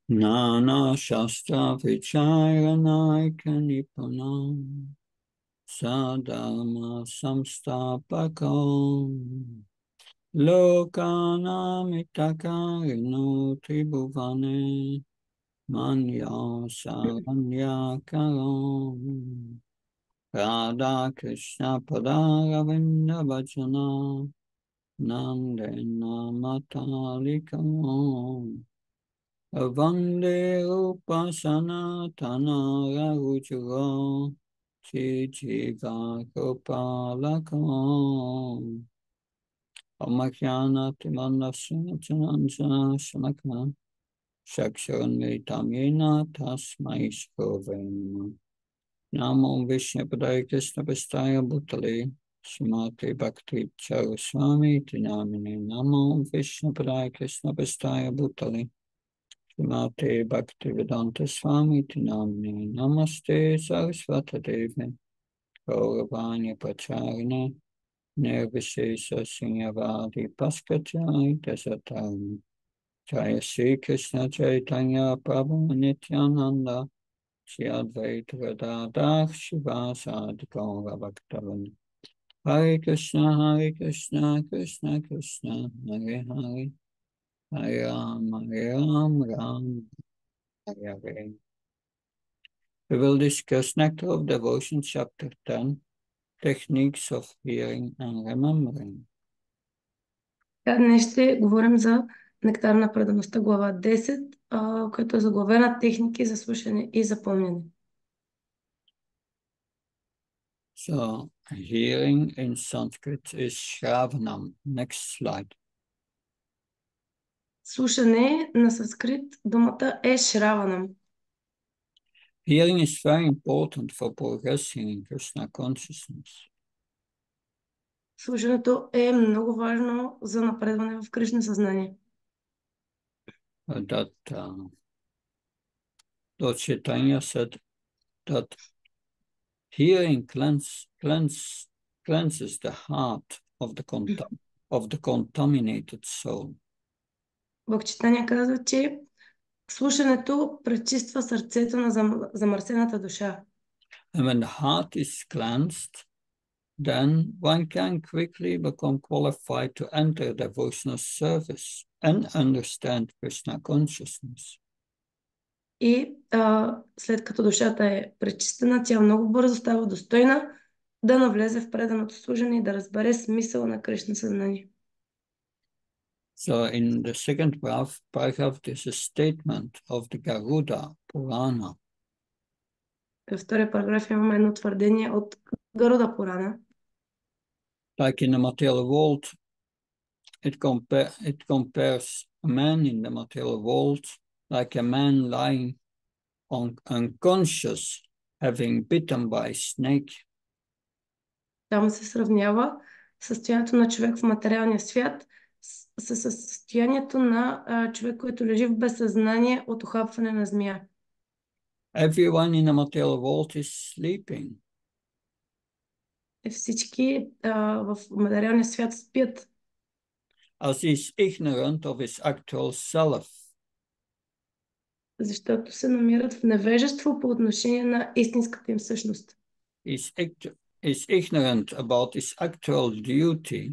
Nana Shastra Vicharanayaka Nipunam Sadharma Samstapakam Lokanamittakarino Tribhuvane Manya Saranyakaram Radha Krishna Padaravinda Bhajana Nandena Matalikam Vande Rupa Sanatana Rajuro Chichiva Gopalakam Omakyanati Manasya Chananjana Shanaka Shaksharanvitam Yena Tasmai Shkovema Namo Vishnu Padaya Krishna Pastaya Bhutale Srimati Bhakti Charaswami Tinamine Namo Vishnu Padaya Krishna Pastaya Bhutale Srimati Bhaktivedanta Swami Tinamine Namaste Saraswata Devi Gauravanya Pacharine Nirvishesha Sinyavadi Paskachai Dasatarni Jaya Sri Krishna Chaitanya Prabhu Nityananda Shri Advaita Gadadhar Shivasadi Gaura Bhaktavan Hare Krishna Krishna Krishna Hare Hare Hare Ram Ram Hare Hare. We will discuss Nectar of Devotion, Chapter 10, Techniques of Hearing and Remembering. Днес ще говорим за нектар на предаността, глава 10, която е заглавена техники за слушане и запомняне. So, hearing in Sanskrit is Shravanam. Next slide. Слушане на санскрит думата е Шраванам. Hearing is very important for progressing in Krishna consciousness. Слушането е много важно за напредване в Кришна съзнание. That Lord Chaitanya said that hearing cleanses the heart of the contaminated soul. Бхактичитания казва, че слушането пречиства сърцето на замърсената душа. And when the heart is cleansed, then one can quickly become qualified to enter devotional service and understand Krishna consciousness. И след като душата е пречистена, тя много бързо става достойна да навлезе в преданото служение и да разбере смисъла на Кришна съзнание. So in the second paragraph, there's a statement of the Garuda Purana. Във втория параграф имаме едно твърдение от Гаруда Пурана. Like in the material world, it compares a man in the material world like a man lying unconscious, having bitten by a snake. Там се сравнява състоянието на човек в материалния свят с състоянието на човек, който лежи в безсъзнание от ухапване на змия. Everyone in the material world is sleeping. Всички в материалния свят спят. As he's ignorant of his actual self. Защото се намират в невежество по отношение на истинската им същност. Is ignorant about his actual duty.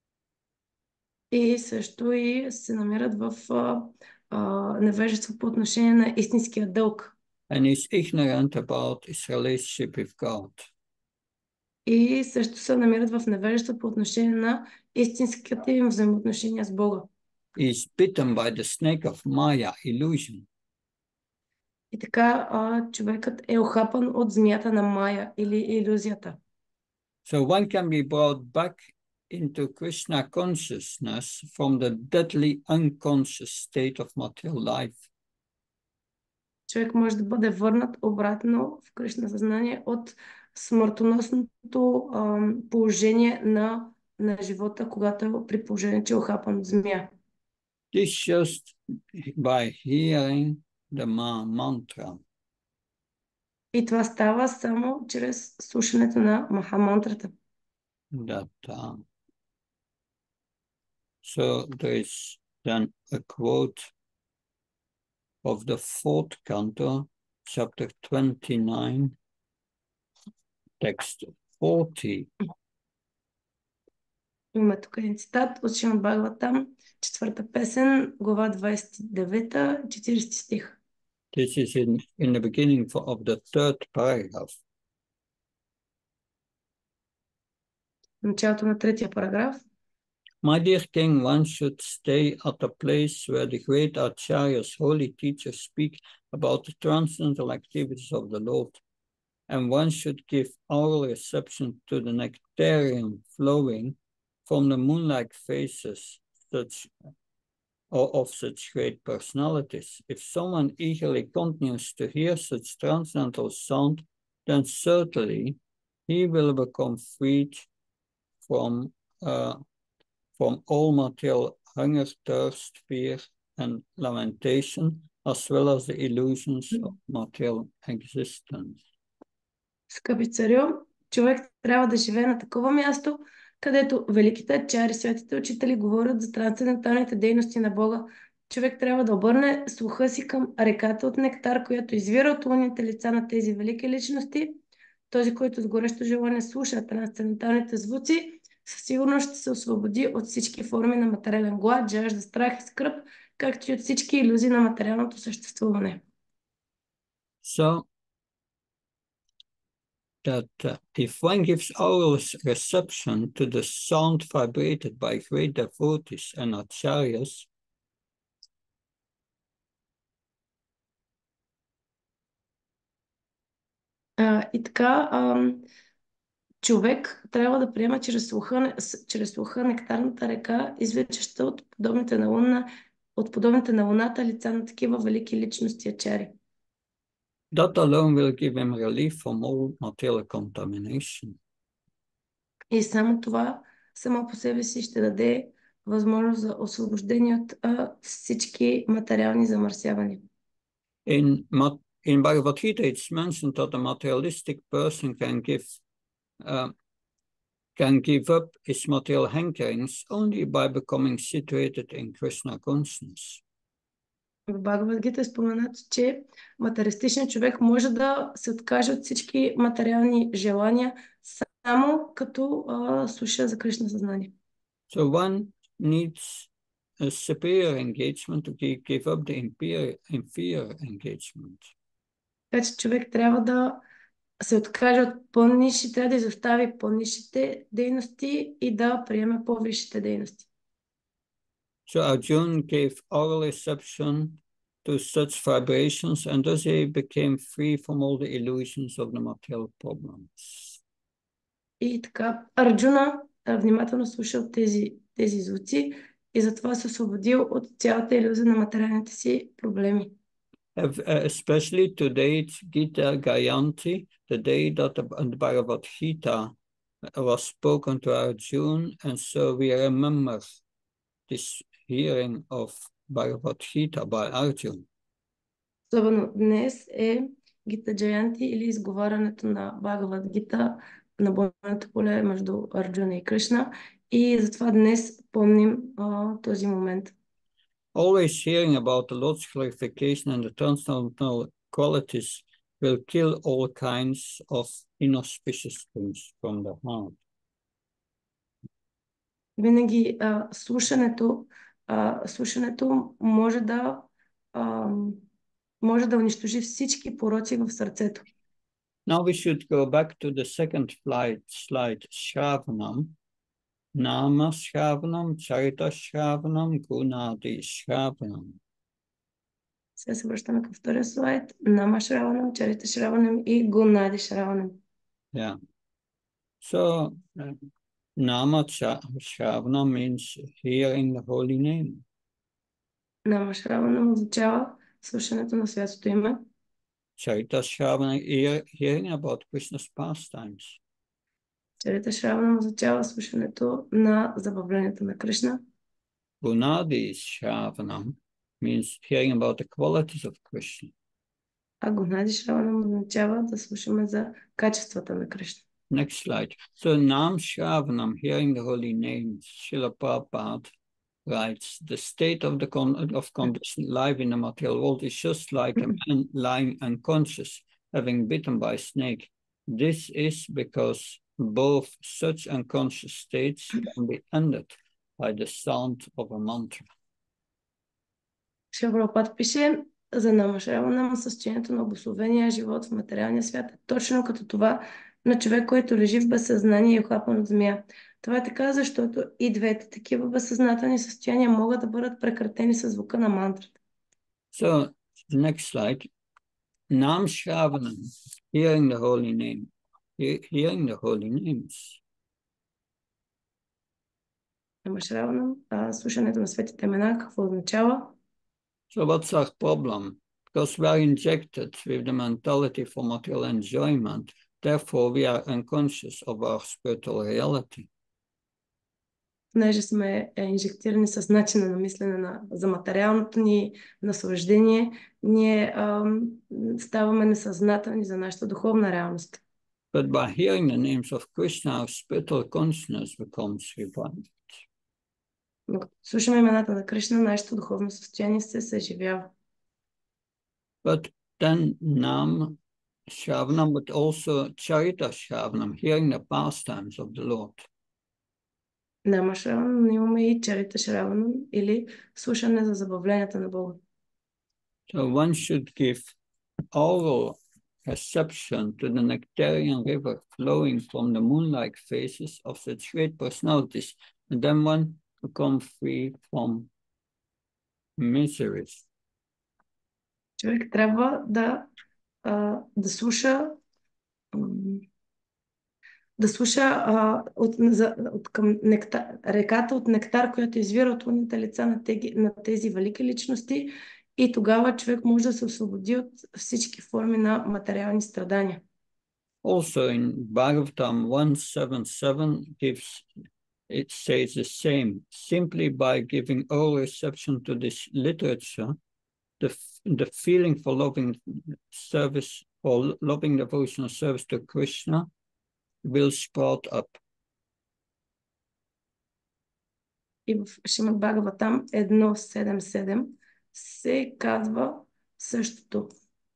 И също и се намират в невежество по отношение на истинския дълг. And is ignorant about his relationship with God. И също се намират в невежество по отношение на истинските им взаимоотношения с Бога. He is bitten by the snake of Maya, illusion. И така човекът е охапан от змията на Майя или илюзията. So one can be brought back into Krishna consciousness from the deadly unconscious state of material life. Човек може да бъде върнат обратно в Кришна съзнание от смъртоносното положение на живота, когато при положение, че е охапан от змия. This just by hearing the mantra. И това става само чрез слушането на Махамантрата. That, so there is then a quote of the fourth canto, chapter 29, text 40. Има тук един цитат от Шримад Бхагаватам, четвърта песен, глава 29, 40 стих. This is in the beginning of the third paragraph. Началото на третия параграф. My dear king, one should stay at a place where the great acharyas, holy teachers, speak about the transcendental activities of the Lord, and one should give oral reception to the nectarian flowing from the moon-like faces of such great personalities. If someone eagerly continues to hear such transcendental sound, then certainly he will become freed from all material hunger, thirst, fear, and lamentation, as well as the illusions of material existence. Скъпи царю, човек трябва да живее на такова място, където великите ачари, светите учители говорят за трансценденталните дейности на Бога. Човек трябва да обърне слуха си към реката от нектар, която извира от лунните лица на тези велики личности. Този, който с горещо желание слуша трансценденталните звуци, със сигурност ще се освободи от всички форми на материален глад, жажда, страх и скръб, както и от всички илюзии на материалното съществуване. So that if one gives oral reception to the sound vibrated by great devotees and acharyas, и така, човек трябва да приема чрез слуха нектарната река, извличаща от подобните на луната лица на такива велики личности ачари. that alone will give him relief from all material contamination. И само това само по себе си ще даде възможност за освобождение от всички материални замърсявания. In Bhagavad Gita, it's mentioned that a materialistic person can give up his material hankerings only by becoming situated in Krishna consciousness. В Бхагавад Гита е споменато, че материалистичният човек може да се откаже от всички материални желания само като слуша за Кришна съзнание. So one needs a superior engagement to give up the inferior engagement. Така че човек трябва да се откаже от по-нисшите, трябва да изостави по-нисшите дейности и да приеме по-висшите дейности. So Arjuna gave oral reception to such vibrations, and thus he became free from all the illusions of the material problems. И така, Арджуна внимателно слушал тези звуци и затова се освободил от цялата илюзия на материалните си проблеми. Especially today, Gita Gayanti, the day that the Bhagavad Gita was spoken to Arjuna, and so we remember this hearing of Bhagavad Gita by Arjuna. Особено днес е Гита Джаянти или изговарянето на Бхагавад Гита на бойното поле между Арджуна и Кришна, и затова днес помним този момент. Always hearing about the Lord's glorification and the transcendental qualities will kill all kinds of inauspicious things from the heart. Винаги слушането може да унищожи всички пороци в сърцето. Now we should go back to the second slide, Shravanam. Nama Shravanam, Charita Shravanam, Gunadi Shravanam. Сега се връщаме към втория слайд. Нама Шраванам, Чарита Шраванам и Гунади Шраванам. Yeah. So, Nama Shravanam means hearing the holy name. Нама Шраванам означава слушането на святото име. Charita Shravanam, hearing about Krishna's pastimes. Чарита Шраванам означава слушането на забавлението на Кришна. Gunadi Shravanam means hearing about the qualities of Krishna. А Гунади Шраванам означава да слушаме за качествата на Кришна. Next slide. So Nam Shravanam, hearing the holy names, Srila Prabhupada writes, the state of the conditioned life in the material world is just like a man lying unconscious, having bitten by a snake. This is because both such unconscious states can be ended by the sound of a mantra. Шрила Прабхупад пише за намашаване на състоянието на обусловения живот в материалния свят, точно като това на човек, който лежи в безсъзнание и е охапан от змия. Това е така, защото и двете такива безсъзнателни състояния могат да бъдат прекратени с звука на мантрата. So, the next slide. Nam Shravanam, hearing the holy name, hearing the holy names. Намашаване, слушането на светите имена, какво означава? So what's our problem? Because we are injected with the mentality for material enjoyment, therefore we are unconscious of our spiritual reality. Понеже сме инжектирани с начина на мислене за материалното ни наслаждение, ние ставаме несъзнателни за нашата духовна реалност. But by hearing the names of Krishna, our spiritual consciousness becomes revived. Но като слушаме имената на Кришна, нашето духовно състояние се съживява. But then Nam Shravanam, but also Charita Shravanam, hearing the pastimes of the Lord. Нама Шраванам, но имаме и Чарита Шраванам или слушане за забавленията на Бога. So one should give oral perception to the nectarian river flowing from the moon-like faces of such great personalities, and then one become free from miseries. Човек трябва да слуша от към реката от нектар, която извира от лунните лица на тези велики личности, и тогава човек може да се освободи от всички форми на материални страдания. Also in Bhagavatam 177 it says the same. Simply by giving all reception to this literature, the feeling for loving service, or loving devotional service to Krishna will sprout up. И в Шримад Бхагаватам 1.7.7 се казва същото.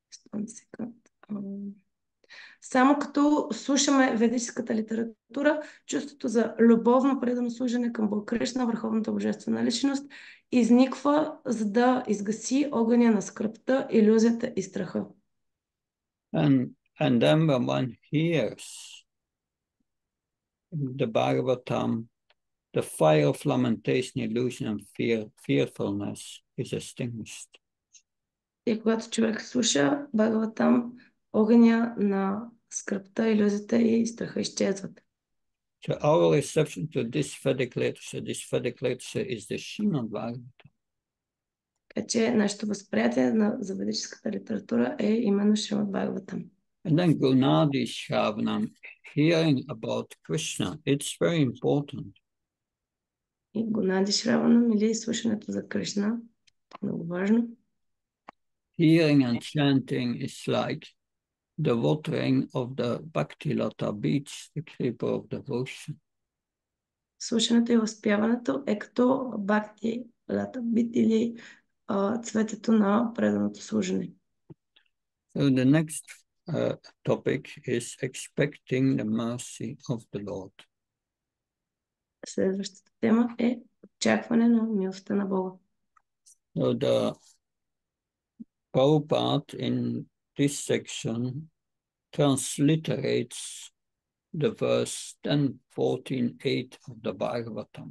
Само като слушаме ведическата литература, чувството за любовно предано служене към Бог Кришна, върховната божествена личност, изниква, за да изгаси огъня на скръбта, илюзията и страха. And then when one hears the Bhagavatam, the fire of lamentation, illusion, and fearfulness is extinguished. И когато човек слуша Бхагаватам, огъня на скръбта, илюзията и страха изчезват. So our reception to this Vedic literature is the Srimad Bhagavatam. Така че нашето възприятие за ведическата литература е именно Шримад Бхагаватам. And then Gunadi Shravanam, hearing about Krishna, it's very important. И Гунади Шраванам или слушането за Кришна, много важно. Hearing and chanting is like the watering of the Bhakti Lata beach, the creeper of devotion. Слушането и възпяването е като Бхакти Лата бит или цветето на преданото служене. So the next topic is expecting the mercy of the Lord. Следващата тема е очакване на милостта на Бога. So the Prabhupada in this section transliterates the verse 10:14.8 of the Bhagavatam.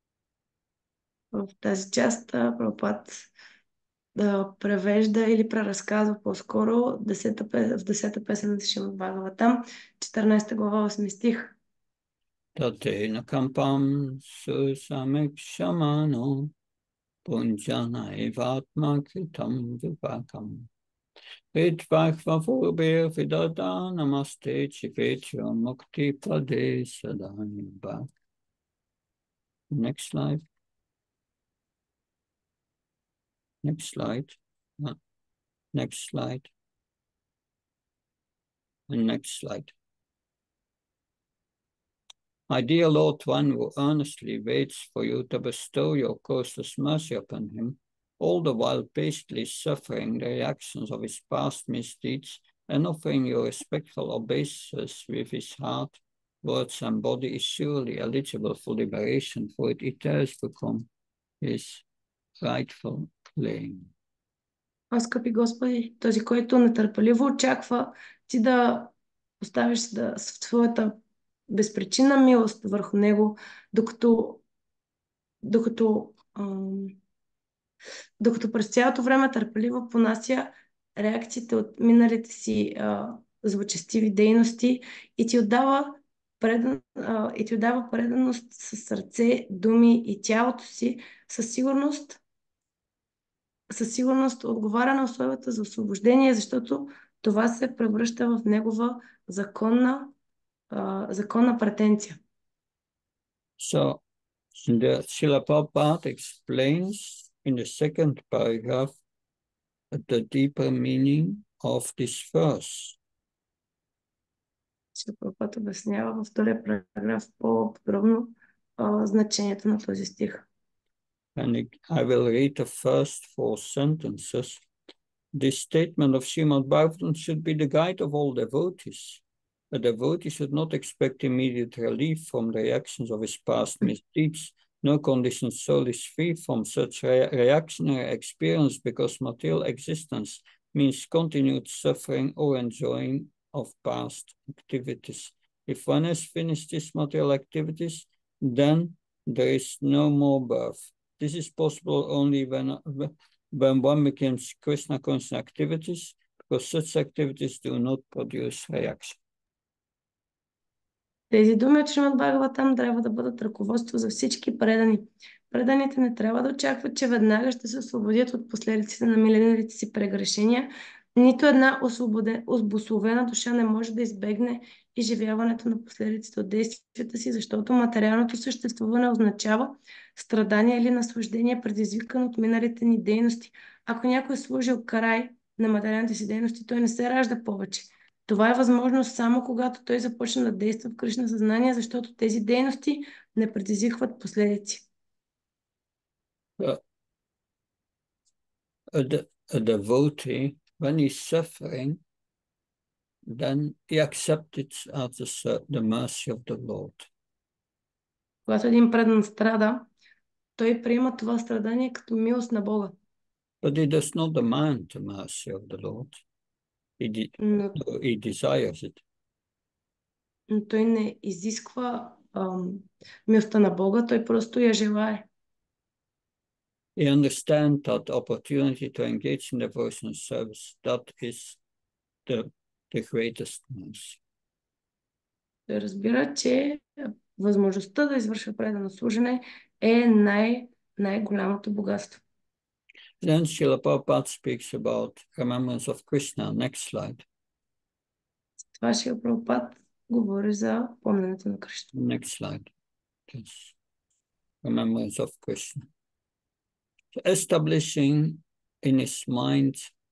В тази част Прабхупад да превежда или преразказва по-скоро в 10-та песен на Шримад Бхагаватам, 14 глава, 8 стих. Tatena kampam susamikṣamano punjana evatma kritam vipakam. Vidvakvavubir vidada namaste chivetya mukti pade sadaniba. Next slide. Next slide. Next slide. And next slide. My dear Lord, one who earnestly waits for you to bestow your causeless mercy upon him, all the while patiently suffering the reactions of his past misdeeds and offering you respectful obeisance with his heart, words, and body, is surely eligible for liberation, for it has become his rightful claim. О, скъпи Господи, този, който нетърпеливо очаква ти да поставиш своята безпричинна милост върху него, докато, докато, ам, докато през цялото време търпеливо понася реакциите от миналите си злочестиви дейности и ти отдава преданост със сърце, думи и тялото си, със сигурност отговаря на условията за освобождение, защото това се превръща в негова законна претенция. So, the Srila Prabhupada explains in the second paragraph the deeper meaning of this verse. Шрила Прабхупада обяснява във втория параграф по-подробно значението на този стих. And I will read the first 4 sentences. This statement of Srimad Bhagavatam should be the guide of all devotees. A devotee should not expect immediate relief from the reactions of his past misdeeds. No conditioned soul is free from such reactionary experience because material existence means continued suffering or enjoying of past activities. If one has finished these material activities, then there is no more birth. This is possible only when one becomes Krishna conscious activities, because such activities do not produce reaction. Тези думи от Шримад Бхагаватам трябва да бъдат ръководство за всички предани. Преданите не трябва да очакват, че веднага ще се освободят от последиците на миналите си прегрешения. Нито една обусловена душа не може да избегне изживяването на последиците от действията си, защото материалното съществуване означава страдание или наслаждение, предизвикано от миналите ни дейности. Ако някой е служил край на материалните си дейности, той не се ражда повече. Това е възможно само когато той започне да действа в Кришна съзнание, защото тези дейности не предизвикват последици. A devotee, when he's suffering, then he accepts it as the mercy of the Lord. Когато един предан страда, той приема това страдание като милост на Бога. But he does not demand the mercy of the Lord. He desires it. Но той не изисква милостта на Бога, той просто я желае. He understands that the opportunity to engage in devotional service, that is the greatest mercy. Той разбира, че възможността да извършва предано служене е най-голямото богатство. Then Srila Prabhupada speaks about remembrance of Krishna. Next slide. Това Шрила Прабхупада говори за помненето на Кришна. Next slide. Yes. Remembrance of Krishna. So establishing in his mind,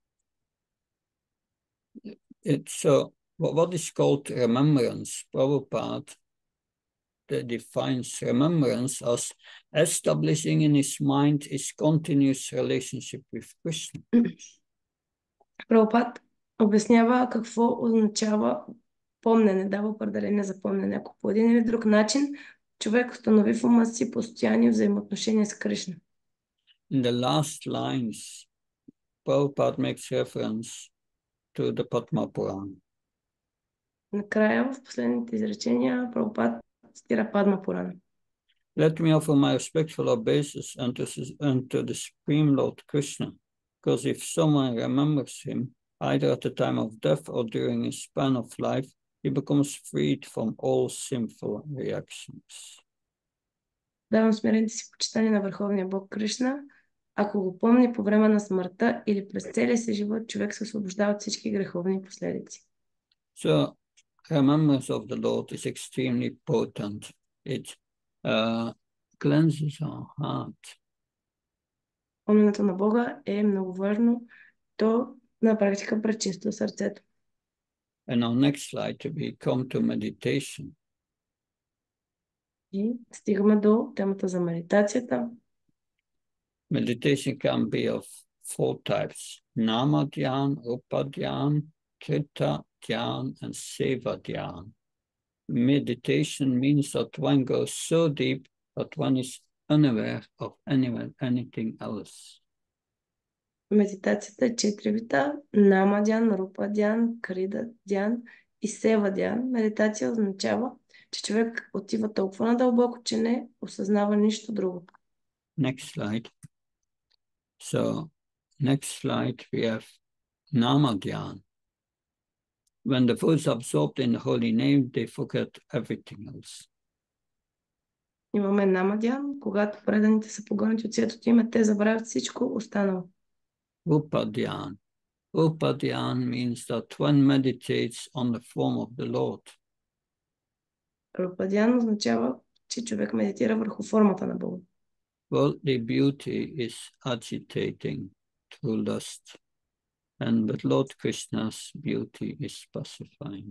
what is called remembrance? Prabhupada defines remembrance as establishing in his mind his continuous relationship with Krishna. Прабхупад обяснява какво означава помнене, дава определение за помнене. Ако по един или друг начин човек установи в ума си постоянни взаимоотношения с Кришна. In the last lines, Prabhupada makes reference to the Padma Purana. Накрая, в последните изречения, Прабхупад цитира Падма Пурана. Let me offer my respectful obeisance unto the Supreme Lord Krishna, because if someone remembers him, either at the time of death or during his span of life, he becomes freed from all sinful reactions. Давам смирените си почитания на Върховния Бог Кришна. Ако го помни по време на смъртта или през целия си живот, човек се освобождава от всички греховни последици. So, remembrance of the Lord is extremely potent. It cleanses our heart. Помненето на Бога е много важно. То на практика пречиства сърцето. And our next slide, we come to meditation. И стигаме до темата за медитацията. Meditation can be of four types: Nama Dhyan, Rupa Dhyan, Chitta Dhyan, and Seva Dhyan. Meditation means that one goes so deep that one is unaware of anything else. Медитацията е 4 вида: Нама Дян, Рупа Дян, Крида Дян и Сева Дян. Медитация означава, че човек отива толкова надълбоко, че не осъзнава нищо друго. Next slide. So, next slide we have Nama Dhyan. When the food is absorbed in the holy name, they forget everything else. Имаме Нама Дян. Когато преданите са погълнати от светото име, те забравят всичко останало. Rupa Dhyan. Rupa Dhyan means that one meditates on the form of the Lord. Рупа Дян означава, че човек медитира върху формата на Бога. Worldly beauty is agitating through lust, and with Lord Krishna's beauty is pacifying.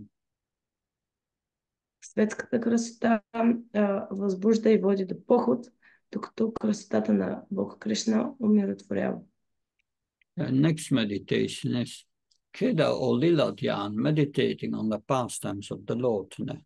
Светската красота възбужда и води до поход, докато красотата на Бог Кришна умиротворява. Next meditation is Keda or Lila Dhyan, meditating on the pastimes of the Lord.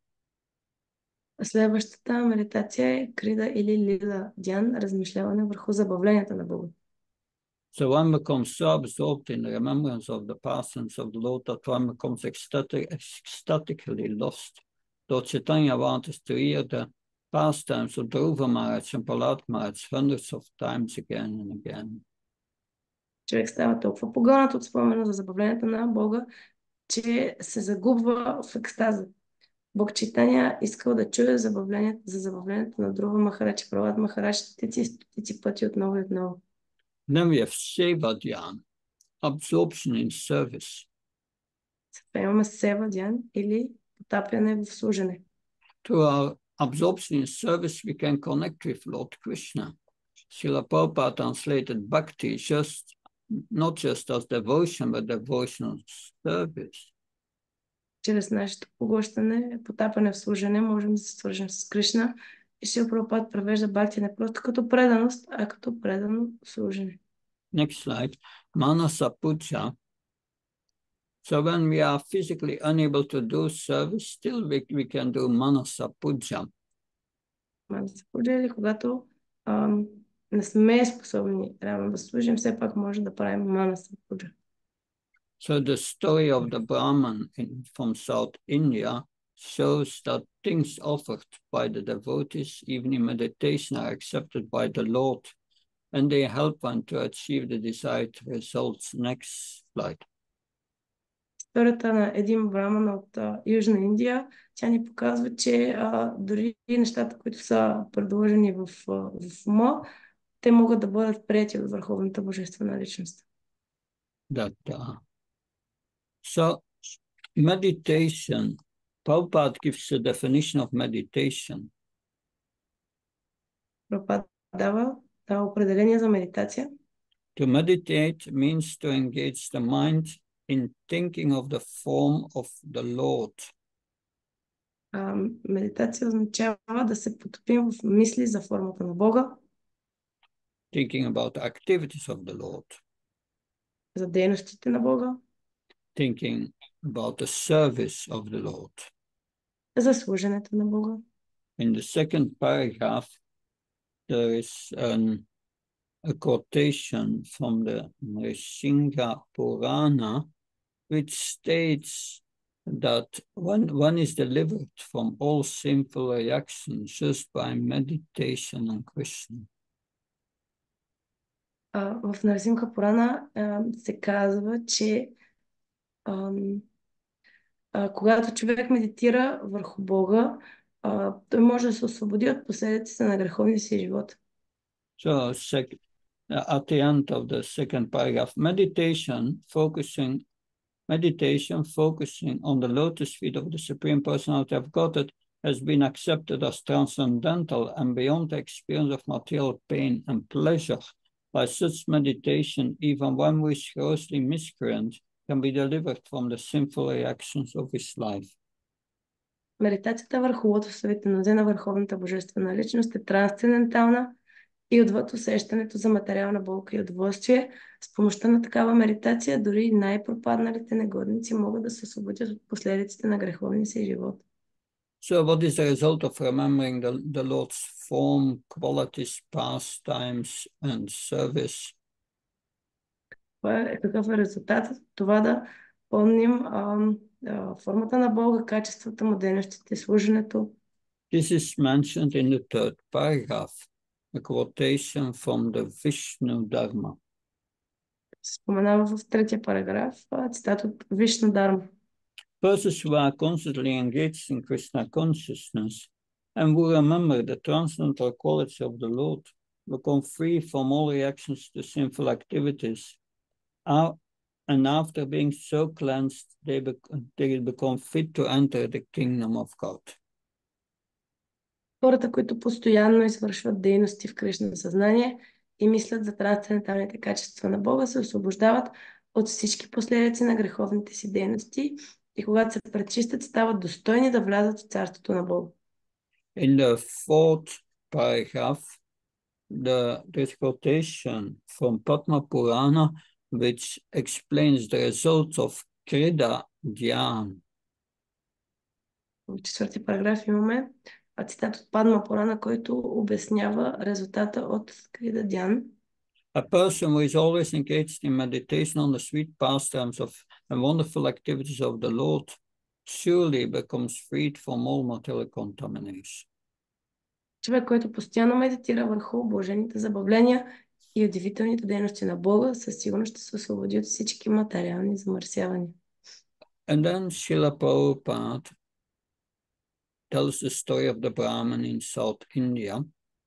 Следващата медитация е Крида или Лила Дян, размишляване върху забавленията на Бога. So one becomes so absorbed in the remembrance of the pastimes of the Lord that one becomes ecstatically lost. Lord Chaitanya wants us to hear the pastimes of Dhruva Maharaj and Prahlad Maharaj hundreds of times again and again. Човек става толкова погълнат от спомена за забавленията на Бога, че се загубва в екстаза. Бог Чайтаня искал да чуе за забавлението на Dhruva Махарадж и Пралад Махарадж стотици пъти отново и отново. Then we have Seva Dhyan, absorption in service. Сега имаме Сева Дян или потапяне в служене. Through our absorption in service, we can connect with Lord Krishna. Srila Prabhupada translated bhakti not just as devotion, but devotional service. Чрез нашето поглъщане, потапяне в служене, можем да се свържем с Кришна. И Шрила Прабхупада превежда бхакти не просто като преданост, а като предано служене. Next slide. Manasa Puja. So when we are physically unable to do service, still we can do Manasa Puja. Манаса Пуджа или когато не сме способни реално да служим, все пак може да правим Манаса Пуджа. So the story of the Brahman from South India shows that things offered by the devotees, even in meditation, are accepted by the Lord, and they help one to achieve the desired results. Next slide. Историята на един браман от Южна Индия, тя ни показва, че дори нещата, които са предложени в ума, те могат да бъдат приети от Върховната Божествена личност. So meditation, Prabhupada gives a definition of meditation. Прабхупада дава определение за медитация. To meditate means to engage the mind in thinking of the form of the Lord. Медитация означава да се потопим в мисли за формата на Бога. Thinking about the activities of the Lord. За дейностите на Бога. Thinking about the service of the Lord. За служенето на Бога. In the second paragraph, there is a quotation from the Nrsimha Purana, which states that one is delivered from all sinful reactions just by meditation on Krishna. В Нарсимха Пурана се казва, че когато човек медитира върху Бога, той може да се освободи от последиците на греховния си живот. So, at the end of the second paragraph, meditation focusing on the lotus feet of the Supreme Personality of Godhead has been accepted as transcendental and beyond the experience of material pain and pleasure. By such meditation, even one who is grossly miscreant can be delivered from the sinful reactions of his life. Медитацията върху лотосовите нозе на Върховната Божествена Личност е трансцендентална и отвъд усещането за материална болка и удоволствие. С помощта на такава медитация дори най-пропадналите негодници могат да се освободят от последиците на греховния си живот. So what is the result of remembering the Lord's form, qualities, pastimes, and service? Какъв е резултатът от това да помним формата на Бога, качествата му, дейностите, служенето? This is mentioned in the third paragraph, a quotation from the Vishnu Dharma. Споменава в третия параграф цитат от Вишну Дарма. Persons who are constantly engaged in Krishna consciousness and who remember the transcendental quality of the Lord become free from all reactions to sinful activities. And after being so cleansed, they become fit to enter the kingdom of God. Хората, които постоянно извършват дейности в Кришна съзнание и мислят за трансценденталните качества на Бога, се освобождават от всички последици на греховните си дейности и когато се пречистят, стават достойни да влязат в царството на Бога. In the fourth paragraph, there's quotation from Padma Purana, which explains the results of Krida Dhyan. В четвърти параграф имаме цитат от Падма Пурана, който обяснява резултата от Крида Дян. A person who is always engaged in meditation on the sweet pastimes of and wonderful activities of the Lord surely becomes freed from all material contamination. Човек, който постоянно медитира върху блажените забавления и удивителните дейности на Бога, със сигурност ще се освободи от всички материални замърсявания. And then Srila Prabhupada tells the story of the Brahmin in South India.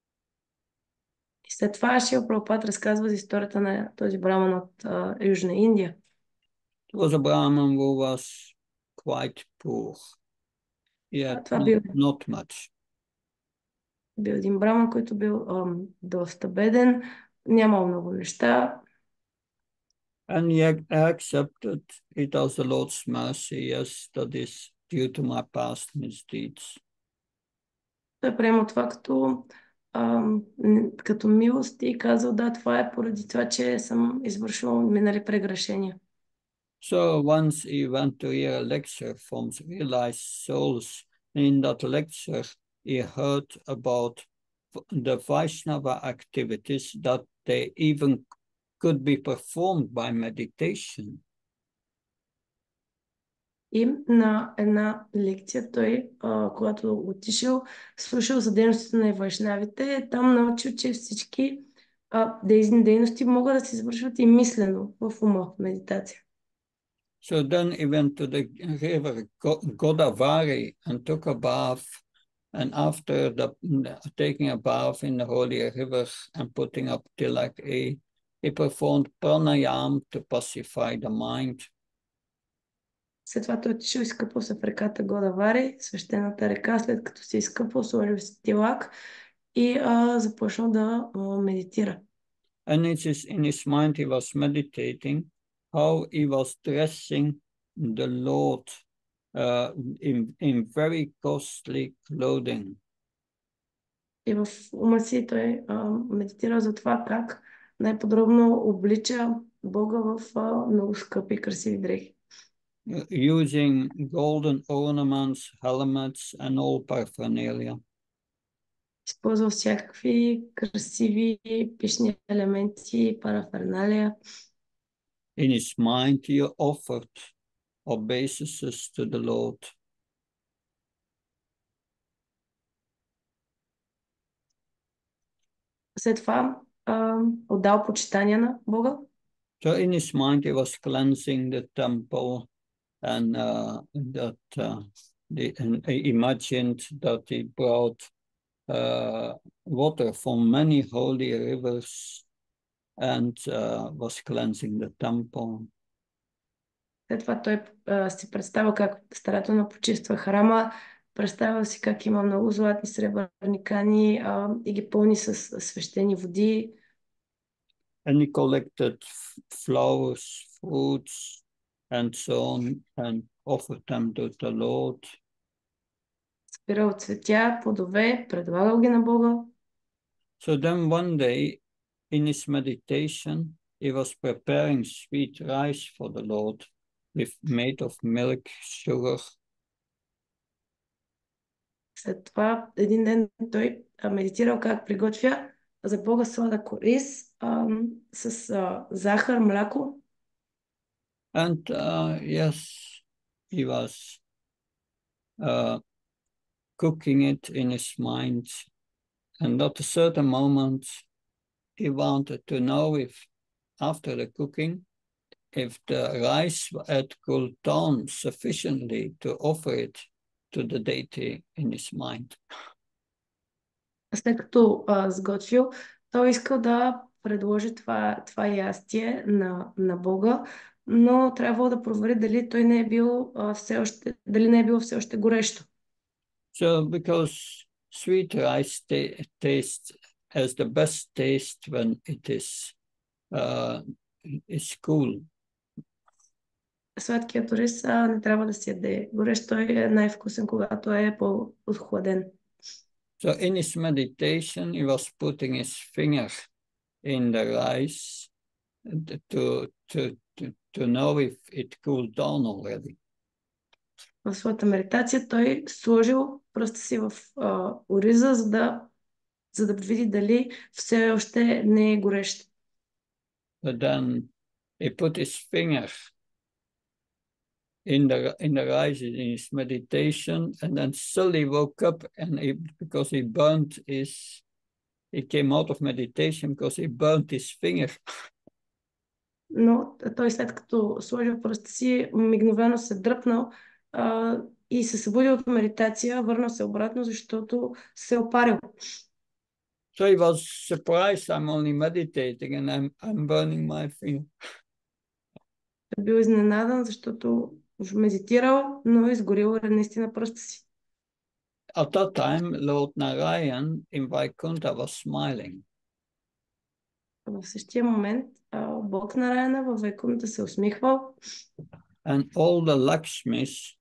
И след това Шрила Прабхупад разказва за историята на този браман от Южна Индия. It was a Brahmin who was quite poor, yet not much. Бил един браман, който бил доста беден, нямал много неща. And he accepted it as the Lord's mercy, yes, that is due to my past misdeeds. Той приема това като милост и казал, да, това е поради това, че съм извършил минали прегрешения. So once he went to hear a lecture from realized souls. In that lecture, he heard about the Vaishnava activities that they even could be performed by meditation. И на една лекция той, когато отишъл, слушал за дейностите на вайшнавите, там научил, че всички дейности могат да се извършват и мислено в ума, в медитация. So then he went to the river Godavari and took a bath. And after taking a bath in the holy river and putting up tilak, he performed pranayam to pacify the mind. След това той отишъл и изкъпал се в реката Годавари, свещената река, след като се изкъпал, сложил си тилак и започнал да медитира. And in his mind he was meditating how he was dressing the Lord in very costly clothing. И в ума си той медитира за това как най-подробно облича Бога в много скъпи и красиви дрехи. Using golden ornaments, helmets, and all paraphernalia. Използва всякакви красиви пишни елементи, параферналия. In his mind he offered obeisances to the Lord. След това отдал почитание на Бога. So in his mind he was cleansing the temple and he imagined that he brought water from many holy rivers and was cleansing the temple. След това той си представил как старателно почиства храма, представил си как има много златни сребърни кани и ги пълни с свещени води. And he collected flowers, fruits, and so on, and offered them to the Lord. Спирал цветя, плодове, предлагал ги на Бога. So then one day, in his meditation, he was preparing sweet rice for the Lord, made of milk, sugar. След това един ден той медитирал как приготвя за Бога сладък рис с захар, мляко. And yes, he was cooking it in his mind. And at a certain moment, he wanted to know if, after the cooking, if the rice had cooled down sufficiently to offer it to the deity in his mind. След като сготвил, той искал да предложи това ястие на Бога, но трябвало да провери дали той не е бил дали не е било все още горещо. So because sweet rice tastes has the best taste when it is cool. Сладкият рис не трябва да се яде горещ, той е най-вкусен, когато е по-охладен. So in his meditation, he was putting his finger in the rice to know if it cooled down already. В своята медитация той сложил пръста си в ориза, за да види дали все още не е горещ. But then he put his finger in the rice in his meditation, and then suddenly woke up, and because he came out of meditation because he burnt his finger. Но той след като сложил пръста си, мигновено се дръпнал и се събудил от медитация, върнал се обратно, защото се опарил. So he was surprised. I'm only meditating and I'm burning my finger. Бил изненадан, защото медитирал, но изгорил наистина пръста си. At that time, Lord Narayan in Vaikuntha was smiling. В същия момент Бог Нараяна във Вайкунта се усмихвал. And all the Lakshmis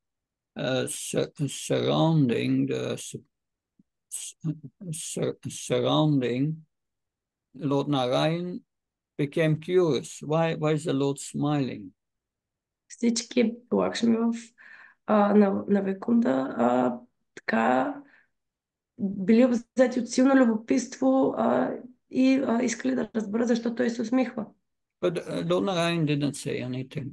surrounding Lord Narayan became curious. Why is the Lord smiling? Всички Лакшми на Вайкунта така били взети от силно любопитство и искали да разберат защо той се усмихва. But Lord Narayan didn't say anything.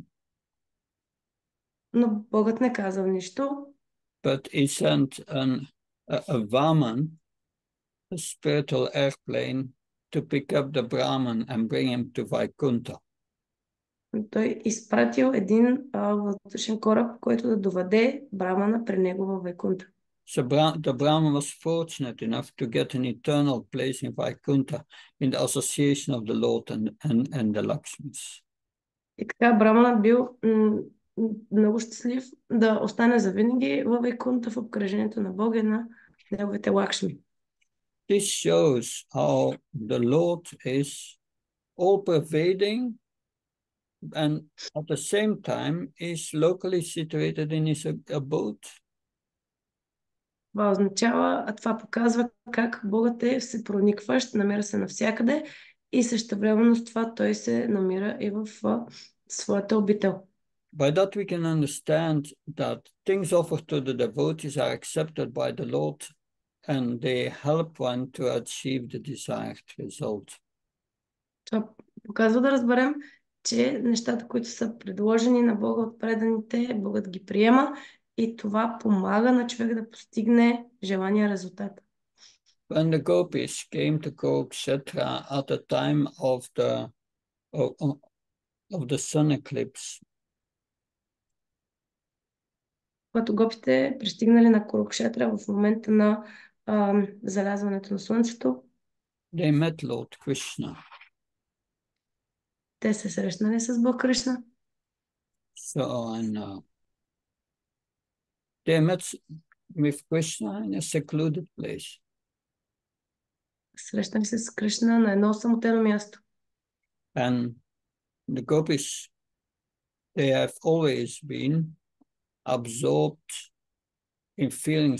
Но Богът не казал нищо. But he sent a Vaman, a spiritual airplane, to pick up the Brahman and bring him to Vaikuntha. Той изпратил един въздушен кораб, който да доведе Брамана при него във Вайкунта. So the Brahman was fortunate enough to get an eternal place in Vaikuntha in the association of the Lord and the Lakshmis. И така Браманът бил много щастлив да остане завинаги във Вайкунта в обкръжението на Бога и на неговите Лакшми. This shows how the Lord is all-pervading and at the same time is locally situated in his abode. Това показва как Богът е всепроникващ, намира се навсякъде и същевременно с това той се намира и в своята обител. By that we can understand that things offered to the devotees are accepted by the Lord and they help one to achieve the desired result. Това показва да разберем, че нещата, които са предложени на Бога от преданите, Богът ги приема и това помага на човек да постигне желания резултат. When the gopis came to Kurukshetra at the time of the sun eclipse, Когато гопите пристигнали на Курукшетра в момента на залязването на слънцето, they met Lord Krishna. те се срещнали с Бог Кришна. So they met with Krishna in a secluded place. Срещнали се с Кришна на едно самотено място. And the gopis, they have always been absorbed in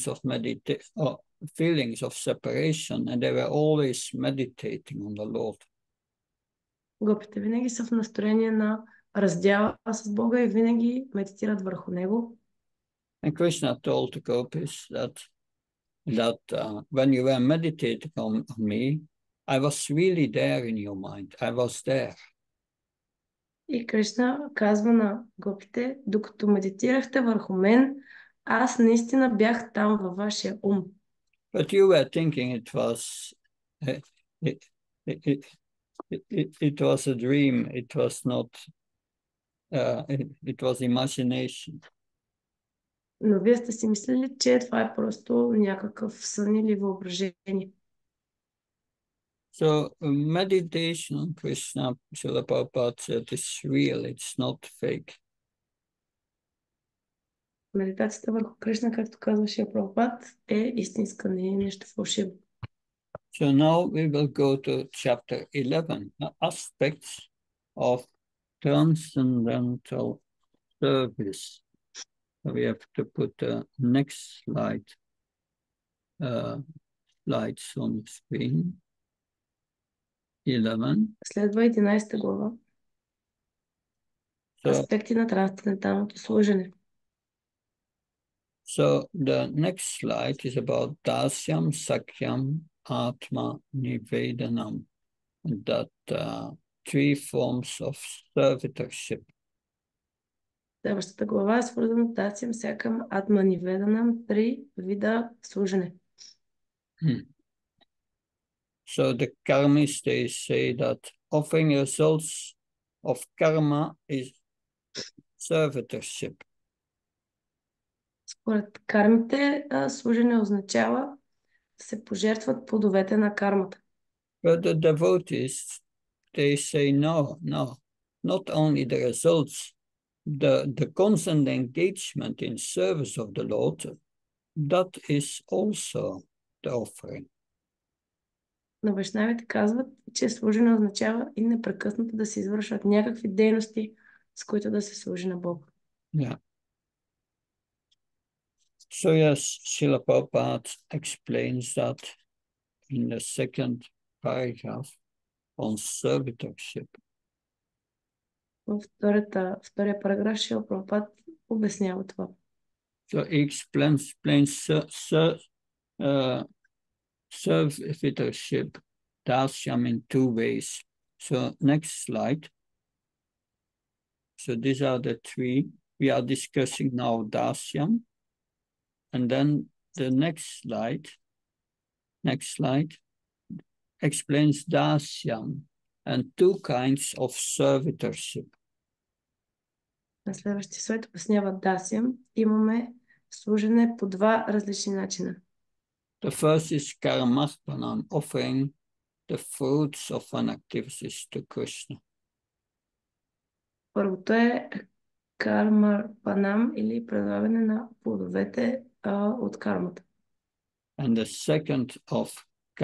feelings of separation, and they were always meditating on the Lord. Гопите винаги са в настроение на раздяла с Бога и винаги медитират върху Него. And Krishna told the gopis that when you were meditating on me, I was really there in your mind. I was there. И Кришна казва на гопите, докато медитирахте върху мен, аз наистина бях там във вашия ум. But you were thinking it was it was a dream. It was not. It was imagination. Но вие сте си мислили, че това е просто някакъв сън или въображение. So meditation on Krishna, Srila Prabhupada said, is real. It's not fake. Медитацията върху Кришна, както казваше Прабхупад, е истинска, не е нещо фалшиво. So now we will go to chapter 11, aspects of transcendental service. So we have to put the next slides on the screen. 11. Следва 11 глава. Аспекти на трансценденталното служене. So the next slide is about Dasyam, Sakyam, Atma, Nivedanam. That three forms of servitorship. Следващата глава е свързана с Дасям, Сакям, Атма, Ниведанам, три вида служене. So the karmis, they say that offering results of karma is servitorship. Според кармите, служене означава да се пожертват плодовете на кармата. But the devotees, they say no, not only the results, the constant engagement in service of the Lord, that is also the offering. Но вайшнавите казват, че служене означава и непрекъснато да се извършват някакви дейности, с които да се служи на Бог. Yeah. So yes, Srila Prabhupada explains that in the second paragraph on servitorship. В втория параграф Шрила Прабхупад обяснява това. So he explains servitorship, dasyam, in two ways. So next slide. So these are the three. We are discussing now dasyam. And then the next slide explains dasyam and two kinds of servitorship. На следващия слайд обяснява дасям. Имаме служене по два различни начина. The first is karmarpanam, offering the fruits of an activities to Krishna. Първото е кармарпанам или предлагане на плодовете от кармата. And the second of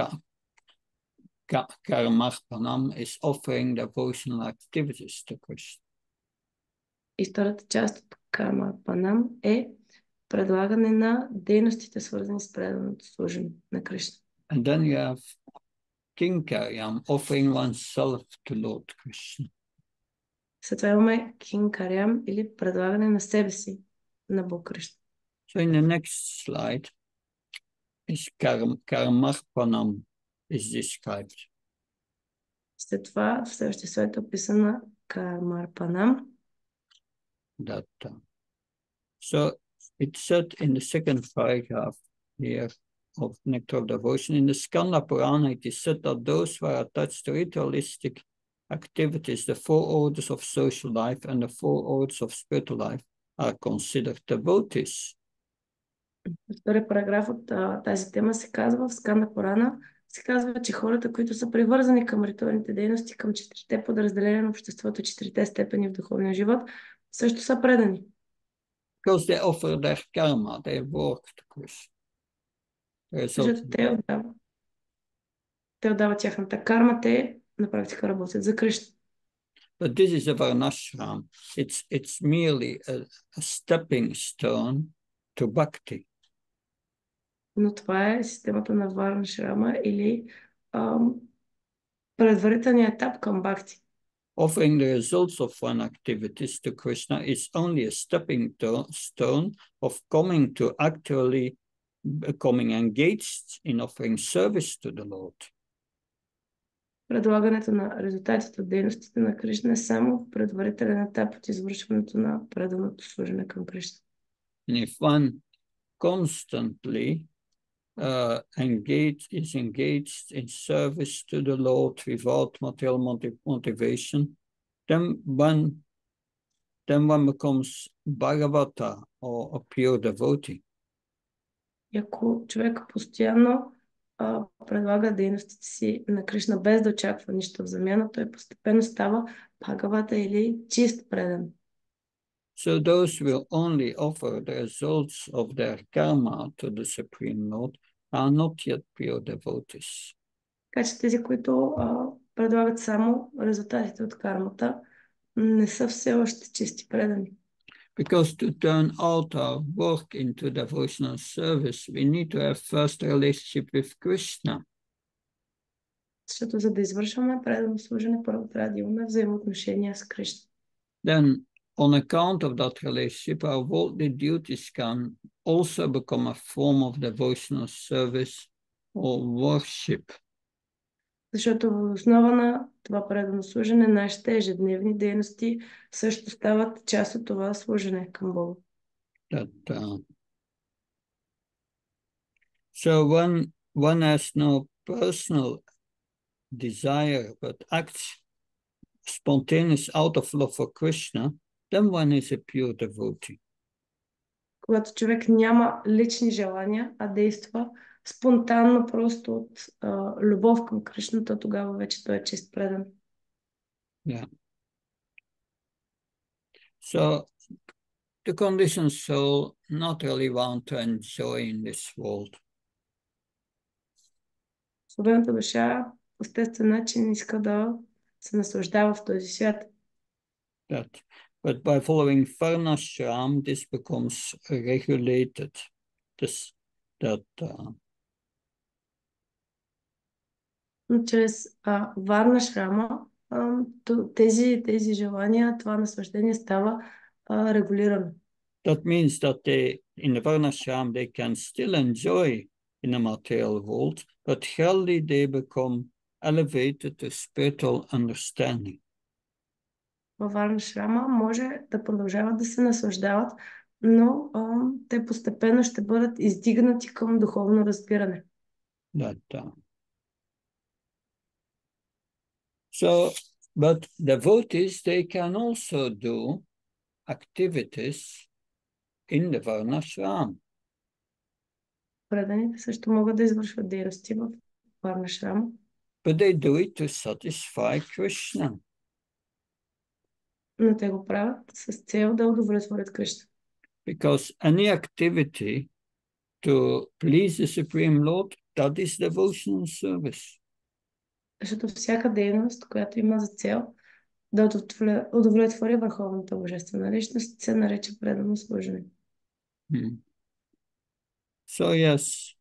karmarpanam is offering devotional activities to Krishna. И втората част от кармарпанам е предлагане на дейностите, свързани с преданото служене на Кришна. And then you have kinkaryam, offering oneself to Lord Krishna. След това имаме кинкарям или предлагане на себе си на Бог Кришна. So in the next slide is karmarpanam is described. След това в следващия слайд е описана кармарпанам. That so it said in the second paragraph here of Nectar of Devotion, in the Skanda Purana, it is said that those who are attached to ritualistic activities, the four orders of social life and the four orders of spiritual life, are considered devotees. Втория параграф от тази тема се казва в Сканда Пурана, се казва, че хората, които са привързани към ритуалните дейности, към четирите подразделения на обществото, четирите степени в духовния живот, също са предани. Because they offer their karma, they work to Krishna. Защото те отдават тяхната карма, те на практика работят за Кришна. But this is a varnashram. It's merely a stepping stone to bhakti. Но това е системата на Варна Шрама или ам, предварителният етап към бхакти. Offering the results of one activities to Krishna is only a stepping stone of coming to actually becoming engaged in offering service to the Lord. Предлагането на резултатите от дейностите на Кришна е само предварителен етап от извършването на преданото служене към Кришна. And if one constantly is engaged in service to the Lord without material motivation, then one becomes Bhagavata or a pure devotee. И ако човек постоянно предлага дейностите си на Кришна без да очаква нищо в замяна, той постепенно става Бхагавата или чист предан. So those will only offer the results of their karma to the Supreme Lord are not yet pure devotees. Така че тези, които предлагат само резултатите от кармата, не са все още чисти предани. Because to turn out our work into devotional service, we need to have first a relationship with Krishna. Защото за да извършваме предано служене, първо трябва да имаме взаимоотношения с Кришна. Then, on account of that relationship, our worldly duties can also become a form of devotional service or worship. Защото в основа на това предано служене, нашите ежедневни дейности също стават част от това служене към Бога. So when one has no personal desire but acts spontaneous out of love for Krishna, then one is a pure devotee. Когато човек няма лични желания, а действа спонтанно просто от любов към Кришна, то тогава вече той е чист предан. Yeah. So the conditioned soul not really want to enjoy in this world. Свободната душа по естествен начин иска да се наслаждава в този свят. But by following Varnashram, this becomes regulated. Но чрез Варна Шрама тези желания, това наслаждение става регулирано. That means that in the Varnashram they can still enjoy in the material world, but healthy they become elevated to spiritual understanding. Във Варна Шрама може да продължават да се наслаждават, но те постепенно ще бъдат издигнати към духовно разбиране. So, but devotees, they can also do activities in the Varnashram. Преданите също могат да извършват дейности в Варна Шрама. But they do it to satisfy Krishna. Но те го правят с цел да удовлетворят Кришна. Because any activity to please the Supreme Lord, that is devotional service. Защото всяка дейност, която има за цел да удовлетвори върховната божествена личност, се нарича предано служене. So yes.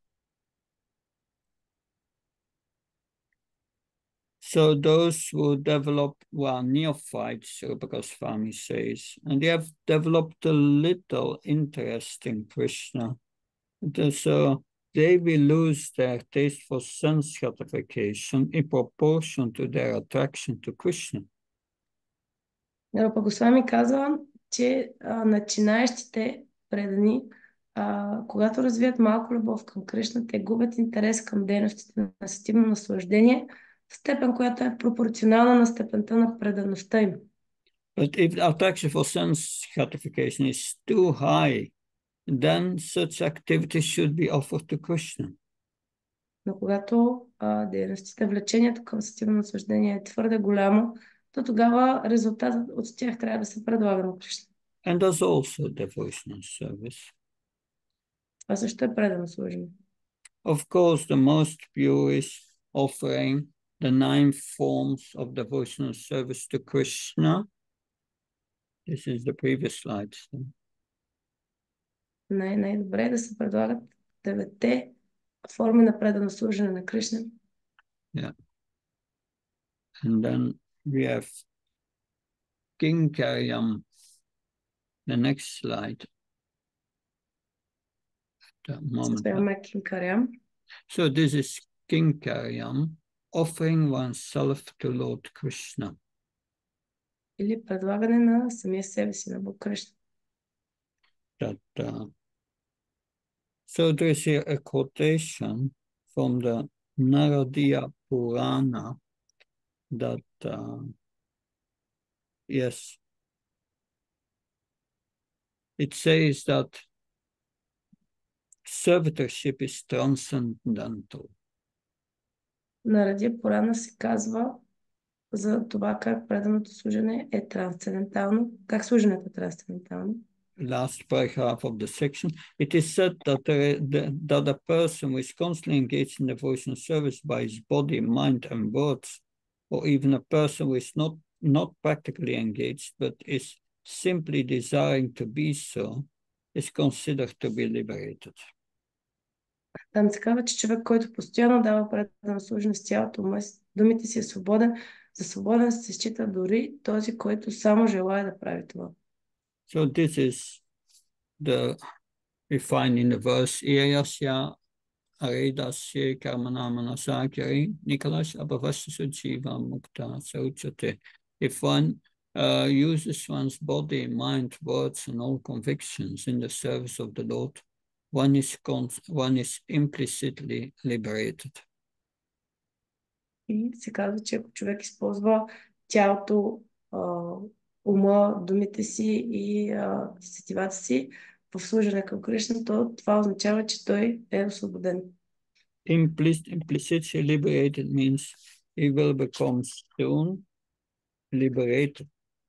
So those who develop neophytes, Rupa Goswami says, and they have developed a little interest in Krishna. So they will lose their taste for sense gratification in proportion to their attraction to Krishna. Рупа Госвами казва, че начинаещите предани, когато развият малко любов към Кришна, те губят интерес към дейностите на сетивно наслаждение в степен, която е пропорционална на степента на предаността им. But if the attraction for sense gratification is too high, then such activities should be offered to Krishna. Но когато дейностите, влечението към сетивно наслаждение е твърде голямо, то тогава резултатът от тях трябва да се предлага на Кришна. And that's also devotional service. Това също е предано служение. Of course, the most pure is offering the 9 forms of devotional service to Krishna. This is the previous slide. Най-добре е да се предлагат 9 форми на предано служене на Кришна. Yeah. And then we have Kinkaryam. The next slide. The moment. So this is Kinkaryam, offering oneself to Lord Krishna. Или предлагане на самия себе си на Бог Кришна. So there is here a quotation from the Naradiya Purana that, yes, it says that servitorship is transcendental. Нарадия Пурана се казва за това как преданото служене е трансцендентално, как служенето е трансцендентално. Last paragraph of the section, it is said that a person who is constantly engaged in devotional service by his body, mind, and words, or even a person who is not practically engaged but is simply desiring to be so, is considered to be liberated. Там се казва, че човек, който постоянно дава предано служене с цялото ума, думите си е свободен, за свободен се счита дори този, който само желая да прави това. So this is we find in the verse, Iyasya Aredasya Karmanamana Sakari Nikolash Abhavasya Jiva Mukta Sauchate. If one uses one's body, mind, words, and all convictions in the service of the Lord, one is implicitly liberated. И се казва, че ако човек използва тялото, ума, думите си и сетивата си в служене към Кришна, то това означава, че той е освободен. Implicitly liberated means he will become soon liberated.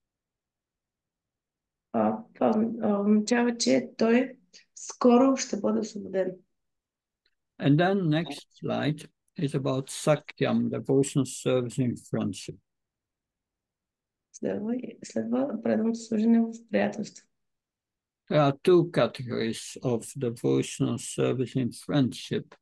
Това означава, че той скоро ще бъде освободен. And then next slide is about Sakyam, devotional service in friendship. Следва преданото служене в приятелство. There are two categories of devotional service in friendship.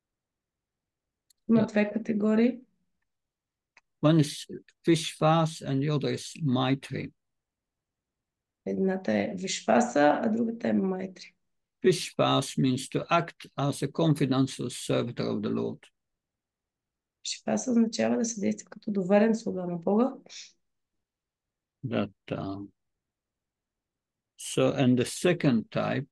Има две категории. One is Vishwas and the other is Maitri. Едната е Вишваса, а другата е Майтри. Vishwas means to act as a confidential servitor of the Lord. Вишваса означава да се действа като доверен слуга на Бога. And the second type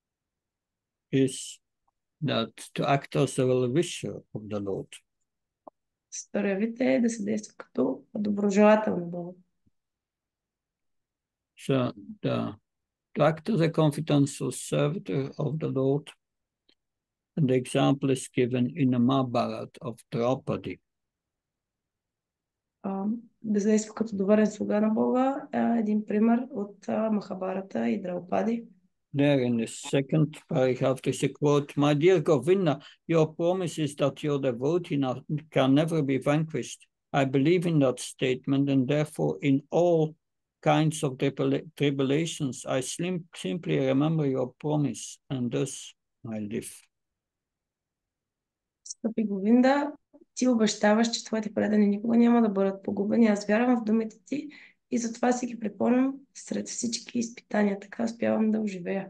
is that to act as a well-wisher of the Lord. Втория вид е да се действа като доброжелател на Бога. So to act as a confidential servitor of the Lord, and the example is given in the Mahabharata of Draupadi. Да се действа като доверен слуга на Бога е един пример от Махабарата и Драупади. There in the second paragraph, there's a quote, "My dear Govinda, your promise is that your devotee can never be vanquished. I believe in that statement, and therefore in all kinds of tribulations, I simply remember your promise, and thus I live." Скъпи Говинда, ти обещаваш, че твоите предани никога няма да бъдат погубени. Аз вярвам в думите ти и затова си ги припомням сред всички изпитания. Така успявам да оживея.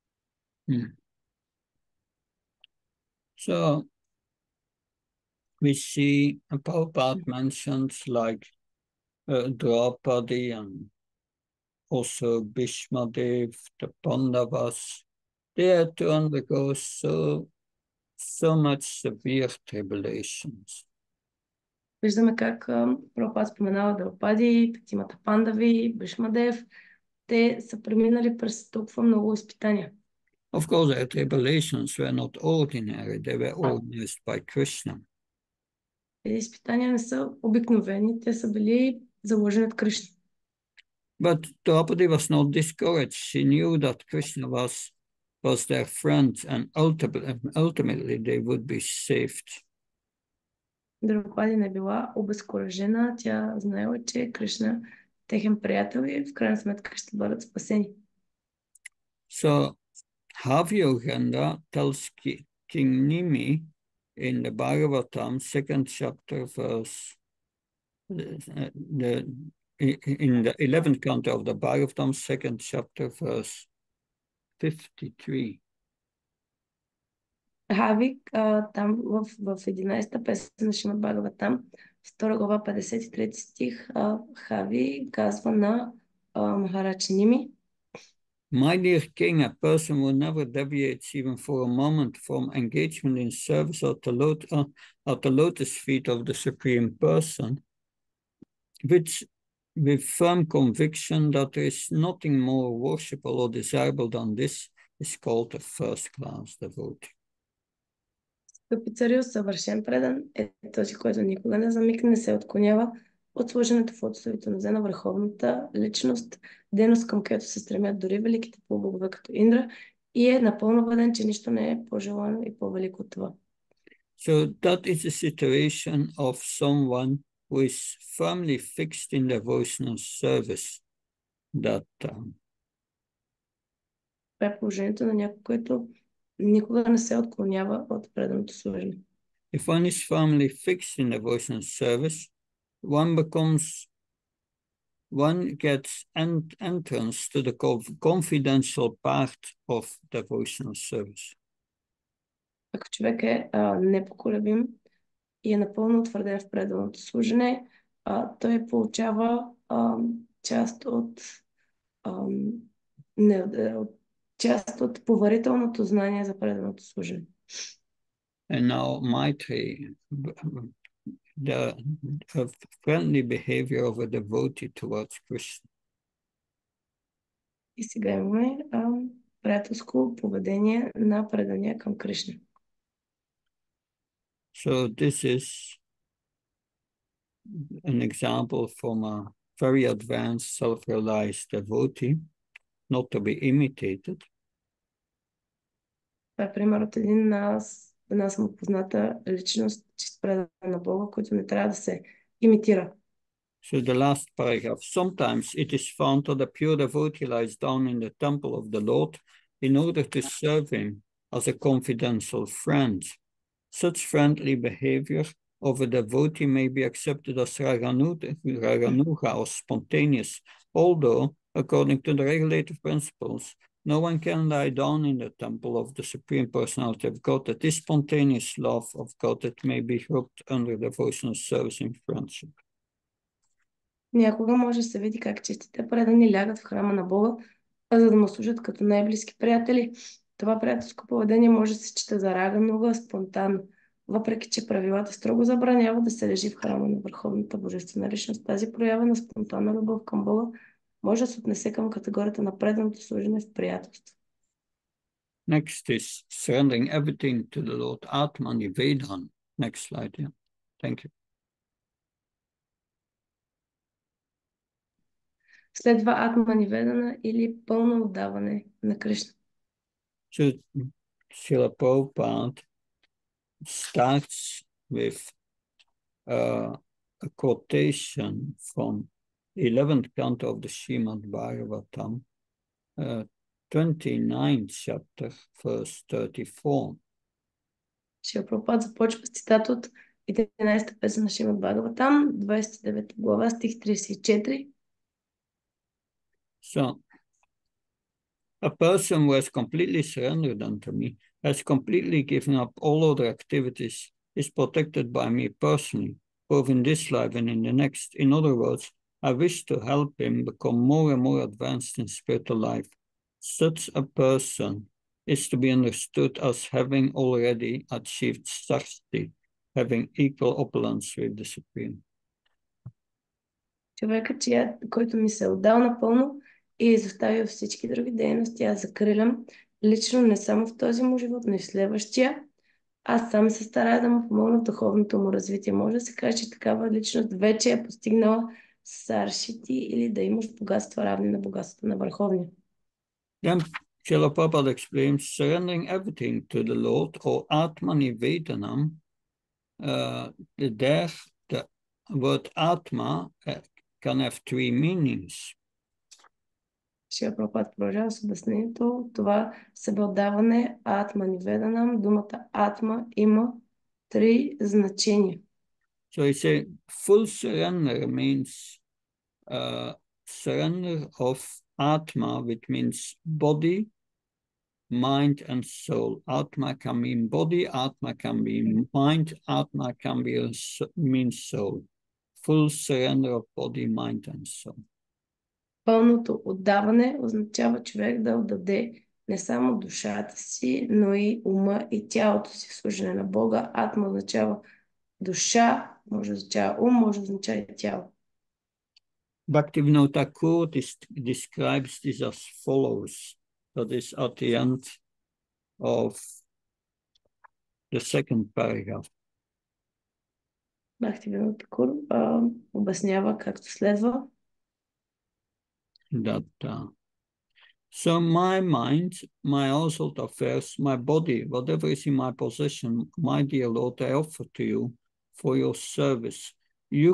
So we see Prabhupada mentions like Draupadi and also Bhishmadev, the Pandavas. They had to undergo so much severe tribulations. Виждаме как Прабхупад споменава Драупади, петимата пандави, Бишмадев. Те са преминали през толкова много изпитания. Of course, their tribulations were not ordinary. They were organized by Krishna. Тези изпитания не са обикновени, те са били заложени от Кришна. But Draupadi was not discouraged. She knew that Krishna was their friend, and ultimately they would be saved. Драупади не била обезкуражена. Тя знаела, че Кришна техен приятел и в крайна сметка ще бъдат спасени. So Havyogendra tells King Nimi in the Bhagavatam, second chapter, verse in the 11th canto of the Bhagavatam, second chapter, verse 53. Хави, там в 11-та песен на Шримад Бхагаватам, 2 глава, 53 стих, Хави казва на Махарадж Ними: My dear king, a person who never deviates even for a moment from engagement in service at the lotus feet of the Supreme Person, with firm conviction that there is nothing more worshipable or desirable than this, is called a first-class devotee. Скъпи царю, съвършен предан е този, който никога не за миг не се отклонява от служенето в отсъвито нозе на върховната личност, дейност към която се стремят дори великите полубогове като Индра, и е напълно убеден, че нищо не е по-желано и по-велико от това. So that is the situation of someone who is firmly fixed in devotional service. That Това е положението на някой, който никога не се отклонява от преданото служене. If one is firmly fixed in devotional service, one gets entrance to the confidential part of devotional service. Ако човек е непоколебим и е напълно утвърден в преданото служене, той получава част от поверителното знание за преданото служене. And now Maitri, the friendly behavior of a devotee towards Krishna. И сега имаме приятелско поведение на предания към Кришна. So this is an example from a very advanced self-realized devotee, not to be imitated. Това е пример от една самопозната личност, чист предана на Бога, който не трябва да се имитира. So the last paragraph. Sometimes it is found that a pure devotee lies down in the temple of the Lord in order to serve him as a confidential friend. Such friendly behavior of a devotee may be accepted as raganuga or spontaneous, although, according to the regulative principles, no one can lie down in the temple of the Supreme Personality of Godhead. This spontaneous love of Godhead may be grouped under devotional service and friendship. Някога може да се види как чистите предани лягат в храма на Бога, за да му служат като най-близки приятели. Това приятелско поведение може да се счита за раганова, спонтанно. Въпреки че правилата строго забраняват да се лежи в храма на Върховната Божествена личност, тази проява на спонтанна любов към Бога може да се отнесе към категорията на преданото служене в приятелство. Next is surrendering everything to the Lord Atman Vedan. Next slide, yeah. Thank you. Следва Атмани Ведана или пълно отдаване на Кришна. So Srila Prabhupada starts with a quotation from 11th canto of the Srimad Bhagavatam, 29th chapter, verse 34. Шрила Прабхупад започва с цитат от 11-та песен на Шримад Бхагаватам, 29 глава, стих 34. So, a person who has completely surrendered unto me, has completely given up all other activities, is protected by me personally, both in this life and in the next. In other words, I wish to help him become more and more advanced in spiritual life. Such a person is to be understood as having already achieved Sakti, having equal opulence with the Supreme. Човекът, който ми се е отдал напълно и е изоставил всички други дейности, аз закрилям лично не само в този му живот, но и в следващия. Аз сам се старая да му помогна в духовното му развитие. Може да се каже, че такава личност вече е постигнала саршити или да имаш богатства равни на богатството на Върховния. Then Srila Prabhupada explains, surrendering everything to the Lord, or Atmani Vedanam, the word Atma can have three meanings. Шила Прабхупада продължава с обяснението. Това себеотдаване, атма ниведанам, думата атма има три значения. So he said full surrender means surrender of Atma, which means body, mind, and soul. Atma can mean body, Atma can mean mind, Atma can be mean soul. Full surrender of body, mind, and soul. Пълното отдаване означава човек да отдаде не само душата си, но и ума и тялото си в служене на Бога. Атма означава душа, може да означава ум, може да означава и тяло. Bhaktivinoda Thakur describes this as follows. That is at the end of the second paragraph. Бхактивинода Такур обяснява както следва. That so my mind, my household affairs, my body, whatever is in my possession, my dear Lord, I offer to you for your service. You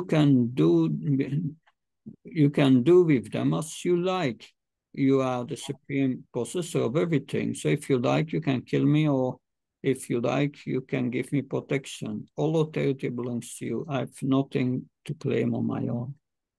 can do with them as you like. You are the supreme possessor of everything. So if you like, you can kill me, or if you like, you can give me protection. All authority belongs to you. I have nothing to claim on my own.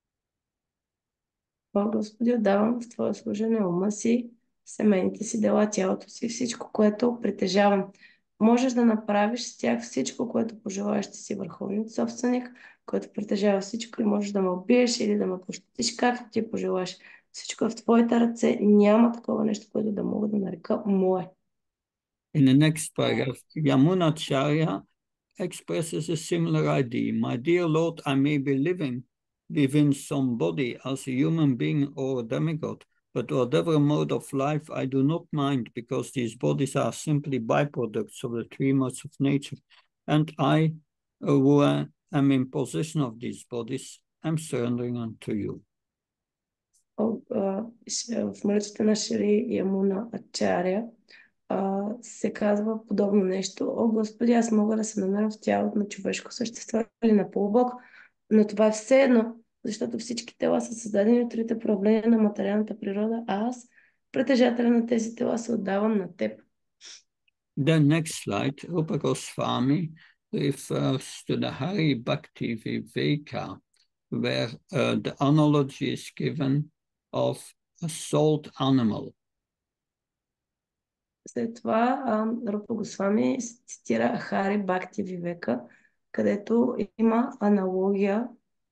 Господи, отдавам в Твое служение ума си, семейните си дела, тялото си, всичко, което притежавам. Можеш да направиш с тях всичко, което пожелаеш. Ти си върховният собственик, който притежава всичко и можеш да ме убиеш или да ме пощадиш, както ти пожелаеш. Всичко е в твоите ръце. Няма такова нещо, което да мога да нарека мое. In the next paragraph, Yamunacharya expresses a similar idea. My dear Lord, I may be living within some body as a human being or a demigod, but whatever mode of life, I do not mind, because these bodies are simply byproducts of the three modes of nature. And I, who am in possession of these bodies, am surrendering unto you. В молитвата на Шри Ямуна Ачаря се казва подобно нещо. О, Господи, аз мога да се намеря в тялото на човешко същество или на полубог, но това е все едно, защото всички тела са създадени от трите проявления на материалната природа, а аз, притежателя на тези тела, се отдавам на теб. Then next slide, Rupa Goswami refers to the Hari Bhakti Viveka, where the analogy is given of a salt animal. След това Рупа Госвами цитира Хари Бхакти Вивека, където има аналогия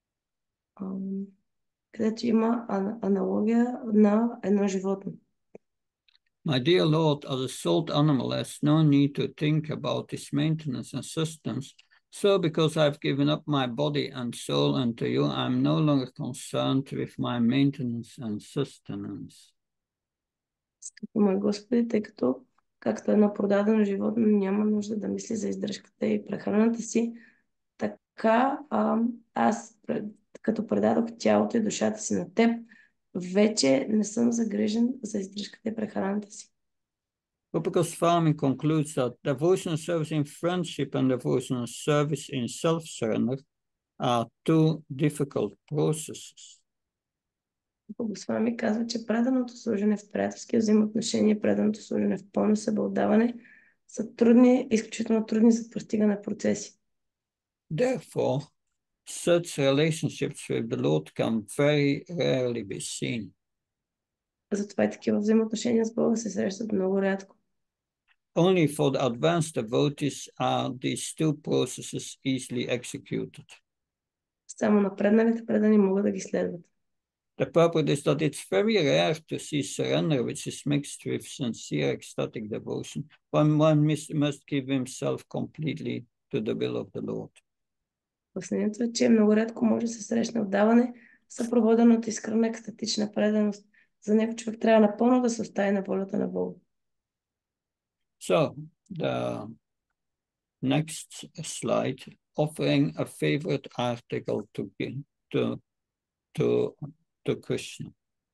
на едно животно. My dear Lord, as a salt animal has no need to think about its maintenance and sustenance. So because I've given up my body and soul unto you, I'm no longer concerned with my maintenance and sustenance. Скъпи мой Господи, тъй като както едно продадено животно няма нужда да мисли за издръжката и прехраната си, така аз, като предадох тялото и душата си на теб, вече не съм загрижен за издръжката и прехраната си. Rupa Goswami concludes that devotional service in friendship and devotional service in self-surrender are two difficult processes. Госвами казва, че преданото служене в приятелски взаимоотношения и преданото служене в пълно себеотдаване са трудни, изключително трудни за постигане процеси. Therefore, such relationships with the Lord can very rarely be seen. Затова и такива взаимоотношения с Бога се срещат много рядко. Only for the advanced devotees are these two processes easily executed. Само напредналите предани могат да ги следват. The purpose is that it's very rare to see surrender which is mixed with sincere ecstatic devotion. One must give himself completely to the will of the Lord. Обяснението е, че много рядко може да се срещне отдаване, съпроводено от искрена екстатична преданост. За него човек трябва напълно да се остави на волята на Бога. So, the next slide, offering a favorite article to Krishna.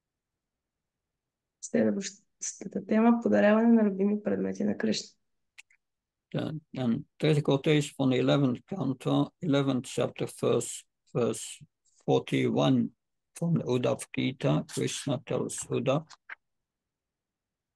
Следващата тема – подаряване на любими предмети на Кришна. And there's a quotation from the 11th canto, 11th chapter, verse 41 from the Uddhava Gita. Krishna tells Uddhava,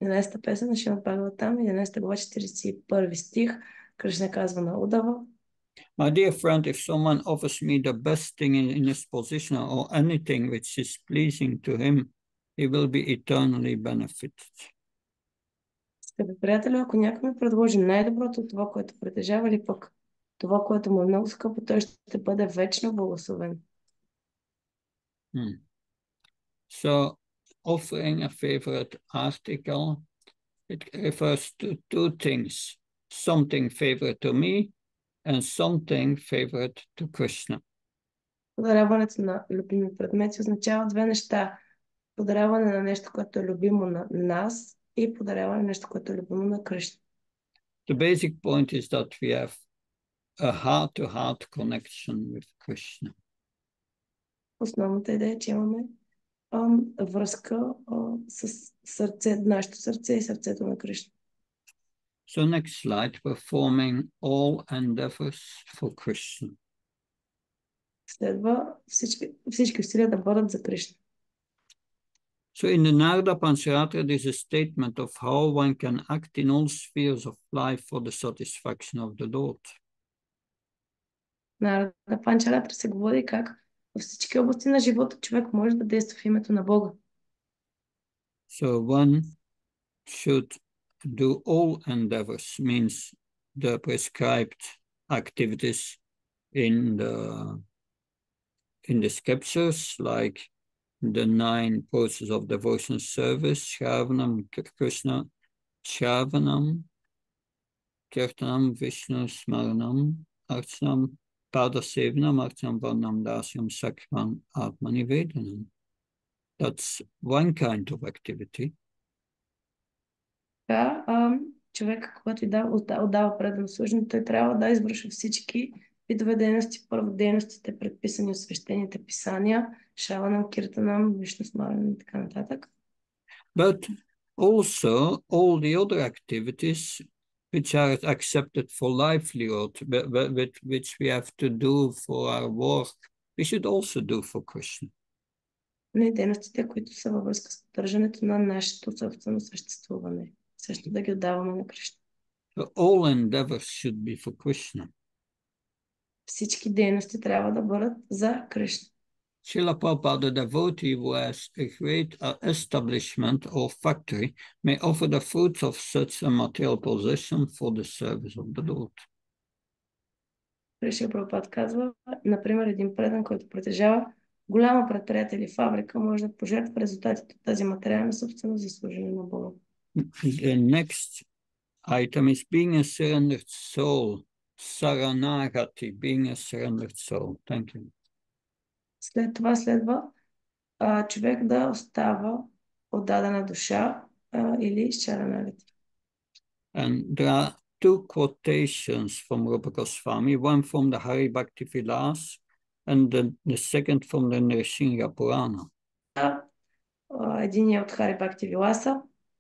11-та песен на Шримад Бхагаватам, 11 глава, 41 стих. Кришна казва на Удава: My dear friend, if someone offers me the best thing in his position or anything which is pleasing to him, he will be eternally benefited. Скъпи приятели, ако някой ми предложи най-доброто от това, което притежава, или пък това, което му е много скъпо, той ще бъде вечно благословен. So, offering a favorite article, it refers to two things: something favorite to me and something favorite to Krishna. Подаряването на любими предмети означава две неща. Подаряване на нещо, което е любимо на нас, и подаряване на нещо, което е любимо на Кришна. The basic point is that we have a heart-to-heart connection with Krishna. Основната идея е, че имаме връзка с нашето сърце и сърцето на Кришна. So next slide, performing all endeavors for Krishna. Следва всички усилия да бъдат за Кришна. So in the Narada Pancharatra, there is a statement of how one can act in all spheres of life for the satisfaction of the Lord. Нарада Панчаратра се говори как във всички области на живота човек може да действа в името на Бога. So one should do all endeavors, means the prescribed activities in the scriptures, like the 9 poses of devotional service: Shravanam, Krishna, Shravanam, Kirtanam, Vishnu, Smaranam, Archanam, Padasevanam, Archanam, Varnam, Dasyam, Sakram, Atmanivedanam. That's one kind of activity. Така, човек, когато отдава предано служение, той трябва да извършва всички видове дейности. Първо, дейностите, предписани от свещените писания, Шраванам, Киртанам, Вишну Смаранам и така нататък. But also all the other activities which are accepted for livelihood, which we have to do for our work, we should also do for Krishna. Но и дейностите, които са във връзка с поддържането на нашето собствено съществуване, също да ги отдаваме на Кришна. So all endeavors should be for Krishna. Всички дейности трябва да бъдат за Кришна. Srila Prabhupada, the devotee who has a great establishment or factory, may offer the fruits of such a material possession for the service of the Lord. Шрила Прабхупад казва, например, един предан, който притежава голяма предприятие или фабрика, може да пожертва резултатите от тази материална собственост за служение на Бога. The next item is being a surrendered soul. Saranagati, being a surrendered soul. Thank you. След това следва човек да остава отдадена душа или шаранагати. And there are two quotations from Rupa Goswami, one from the Hari Bhakti Vilas and the second from the Nrsimha Purana. Един е от Хари Бхакти Виласа.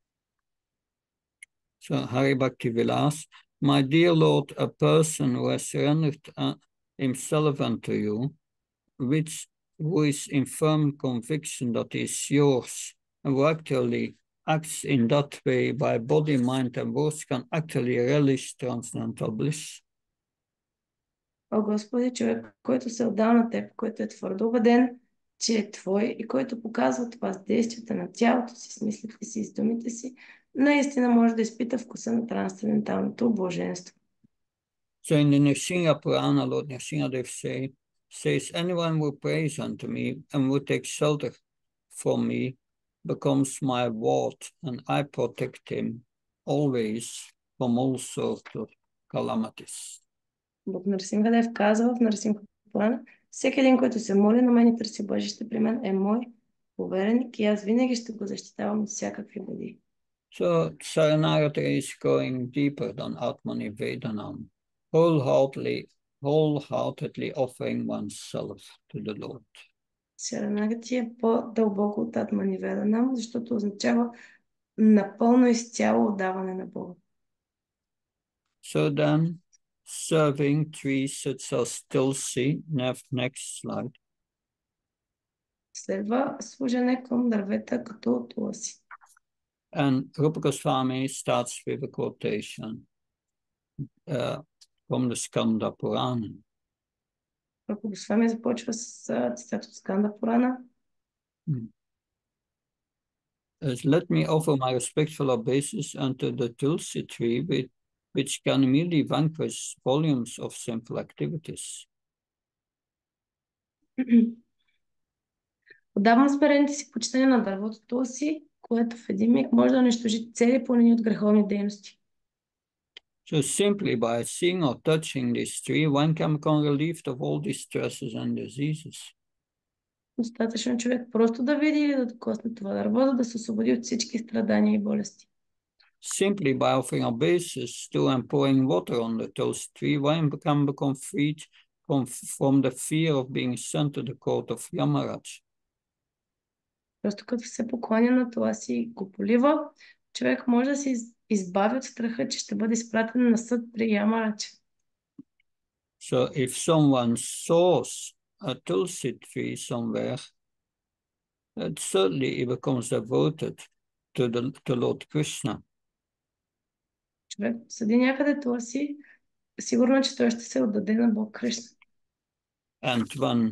So Hari Bhakti Vilas, my dear Lord, a person who has surrendered himself unto you, who is in firm conviction that he is yours, and who actually acts in that way by body, mind, and words, can actually relish transcendental bliss. О, Господи, човек, който се отдал на Теб, който е твърдо убеден, че е Твой и който показва това с действията на тялото си, с мислите си и с думите си, наистина може да изпита вкуса на трансценденталното блаженство. So in the Nrsimha Purana, Lord Nrsimhadev says, anyone who prays unto me and who takes shelter from me becomes my ward, and I protect him always from all sorts of calamities. Бог Нарсимхадев казва в Нарсимха Пурана, всеки един, който се моли на мен и търси бъжище при мен, е мой повереник и аз винаги ще го защитавам от всякакви беди. So Saranagati is going deeper than Atmanivedanam, wholeheartedly offering oneself to the Lord. Шаранагати е по-дълбоко от Атманиведанам, защото означава напълно изцяло отдаване на Бога. So then, serving trees such as Tulsi, next slide. Следва служене към дървета като Туласи. And Rupa Goswami starts with a quotation from the Skanda Purana. Руpa Госвами започва с цитат от Сканда Пурана. Let me offer my respectful obeisance unto the Tulsi tree, which can immediately vanquish volumes of sinful activities. Отдавам смирените си почитания на дървото Тулси, което в един миг може да унищожи цели планини от греховни дейности. So simply by seeing or touching this tree, one can become relieved of all distresses and diseases. Достатъчно човек просто да види или да докосне това дърво, за да се освободи от всички страдания и болести. Simply by offering obeisance to and pouring water on the Tulsi tree, one can become freed from the fear of being sent to the court of Yamaraj. Просто като се поклоня на това си и го полива, човек може да се избави от страха, че ще бъде изпратен на съд при Ямарач. So if someone saws a Tulsi tree somewhere, certainly he becomes devoted to Lord Krishna. Човек съди някъде това си, сигурно, че той ще се отдаде на Бог Кришна. And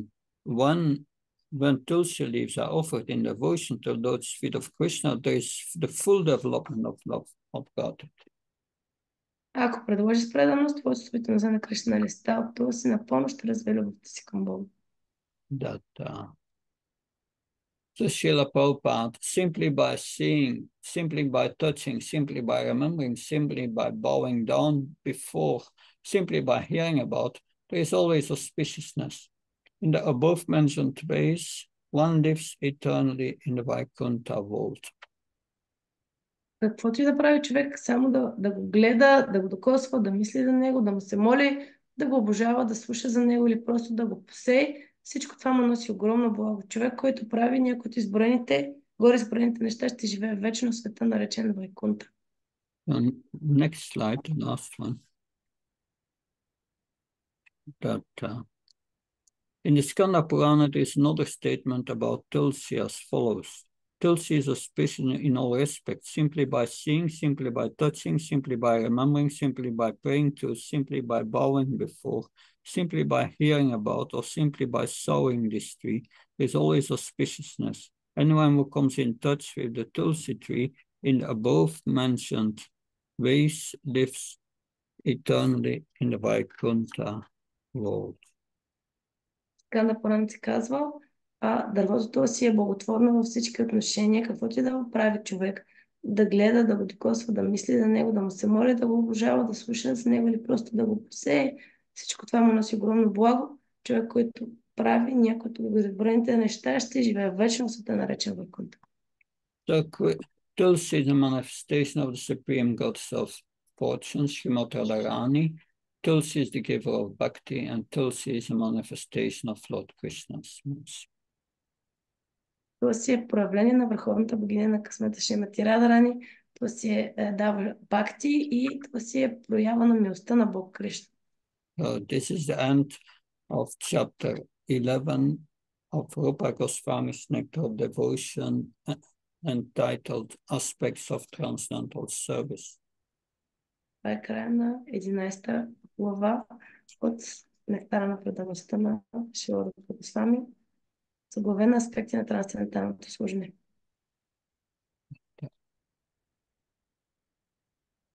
when Tulsi leaves are offered in devotion to Lord's feet of Krishna, there is the full development of love of God. Ако предложиш преданост, твоето свитност на Кришна листа от това си напълно ще развие любовта си към Бога. That so Srila Prabhupada, simply by seeing, simply by touching, simply by remembering, simply by bowing down before, simply by hearing about, there is always auspiciousness. In the above-mentioned ways, one lives eternally in the Vaikuntha world. Каквото и да прави човек, само да го гледа, да го докосва, да мисли за него, да му се моли, да го обожава, да слуша за него или просто да го посее, всичко това му носи огромно благо. Човек, който прави някои от горе изброените неща, ще живее вечно в света, наречен Вайкунта. Next slide, the last one. In the Skanda Purana, there is another statement about Tulsi as follows. Tulsi is auspicious in all respects, simply by seeing, simply by touching, simply by remembering, simply by praying to, simply by bowing before, simply by hearing about, or simply by sowing this tree. There's always auspiciousness. Anyone who comes in touch with the Tulsi tree in the above-mentioned ways lives eternally in the Vaikuntha world. Сканда Пурана си казва, дървото си е благотворно във всички отношения, каквото и да го прави човек, да гледа, да го докосва, да мисли за него, да му се моли, да го обожава, да слуша за него или просто да го посее. Всичко това му носи огромно благо. Човек, който прави някои от изброените неща, ще живее вечно в света, наречен Вайкунта. Tulsi is a manifestation of the Supreme God's self-fortune, Srimati Radharani. Tulsi is the giver of bhakti, and Tulsi is a manifestation of Lord Krishna's mercy. Tulsi е проявление на върховната богиня на късмета Шримати Радарани. Tulsi дава бхакти и Tulsi е проява на милостта на Бог Кришна. This is the end of chapter 11 of Rupa Goswami's Nectar of Devotion, entitled Aspects of Transcendental Service. Това е края на 11-та глава от Нектара на предаността на Шрила Рупа Госвами, заглавена аспекти на трансценденталното служение.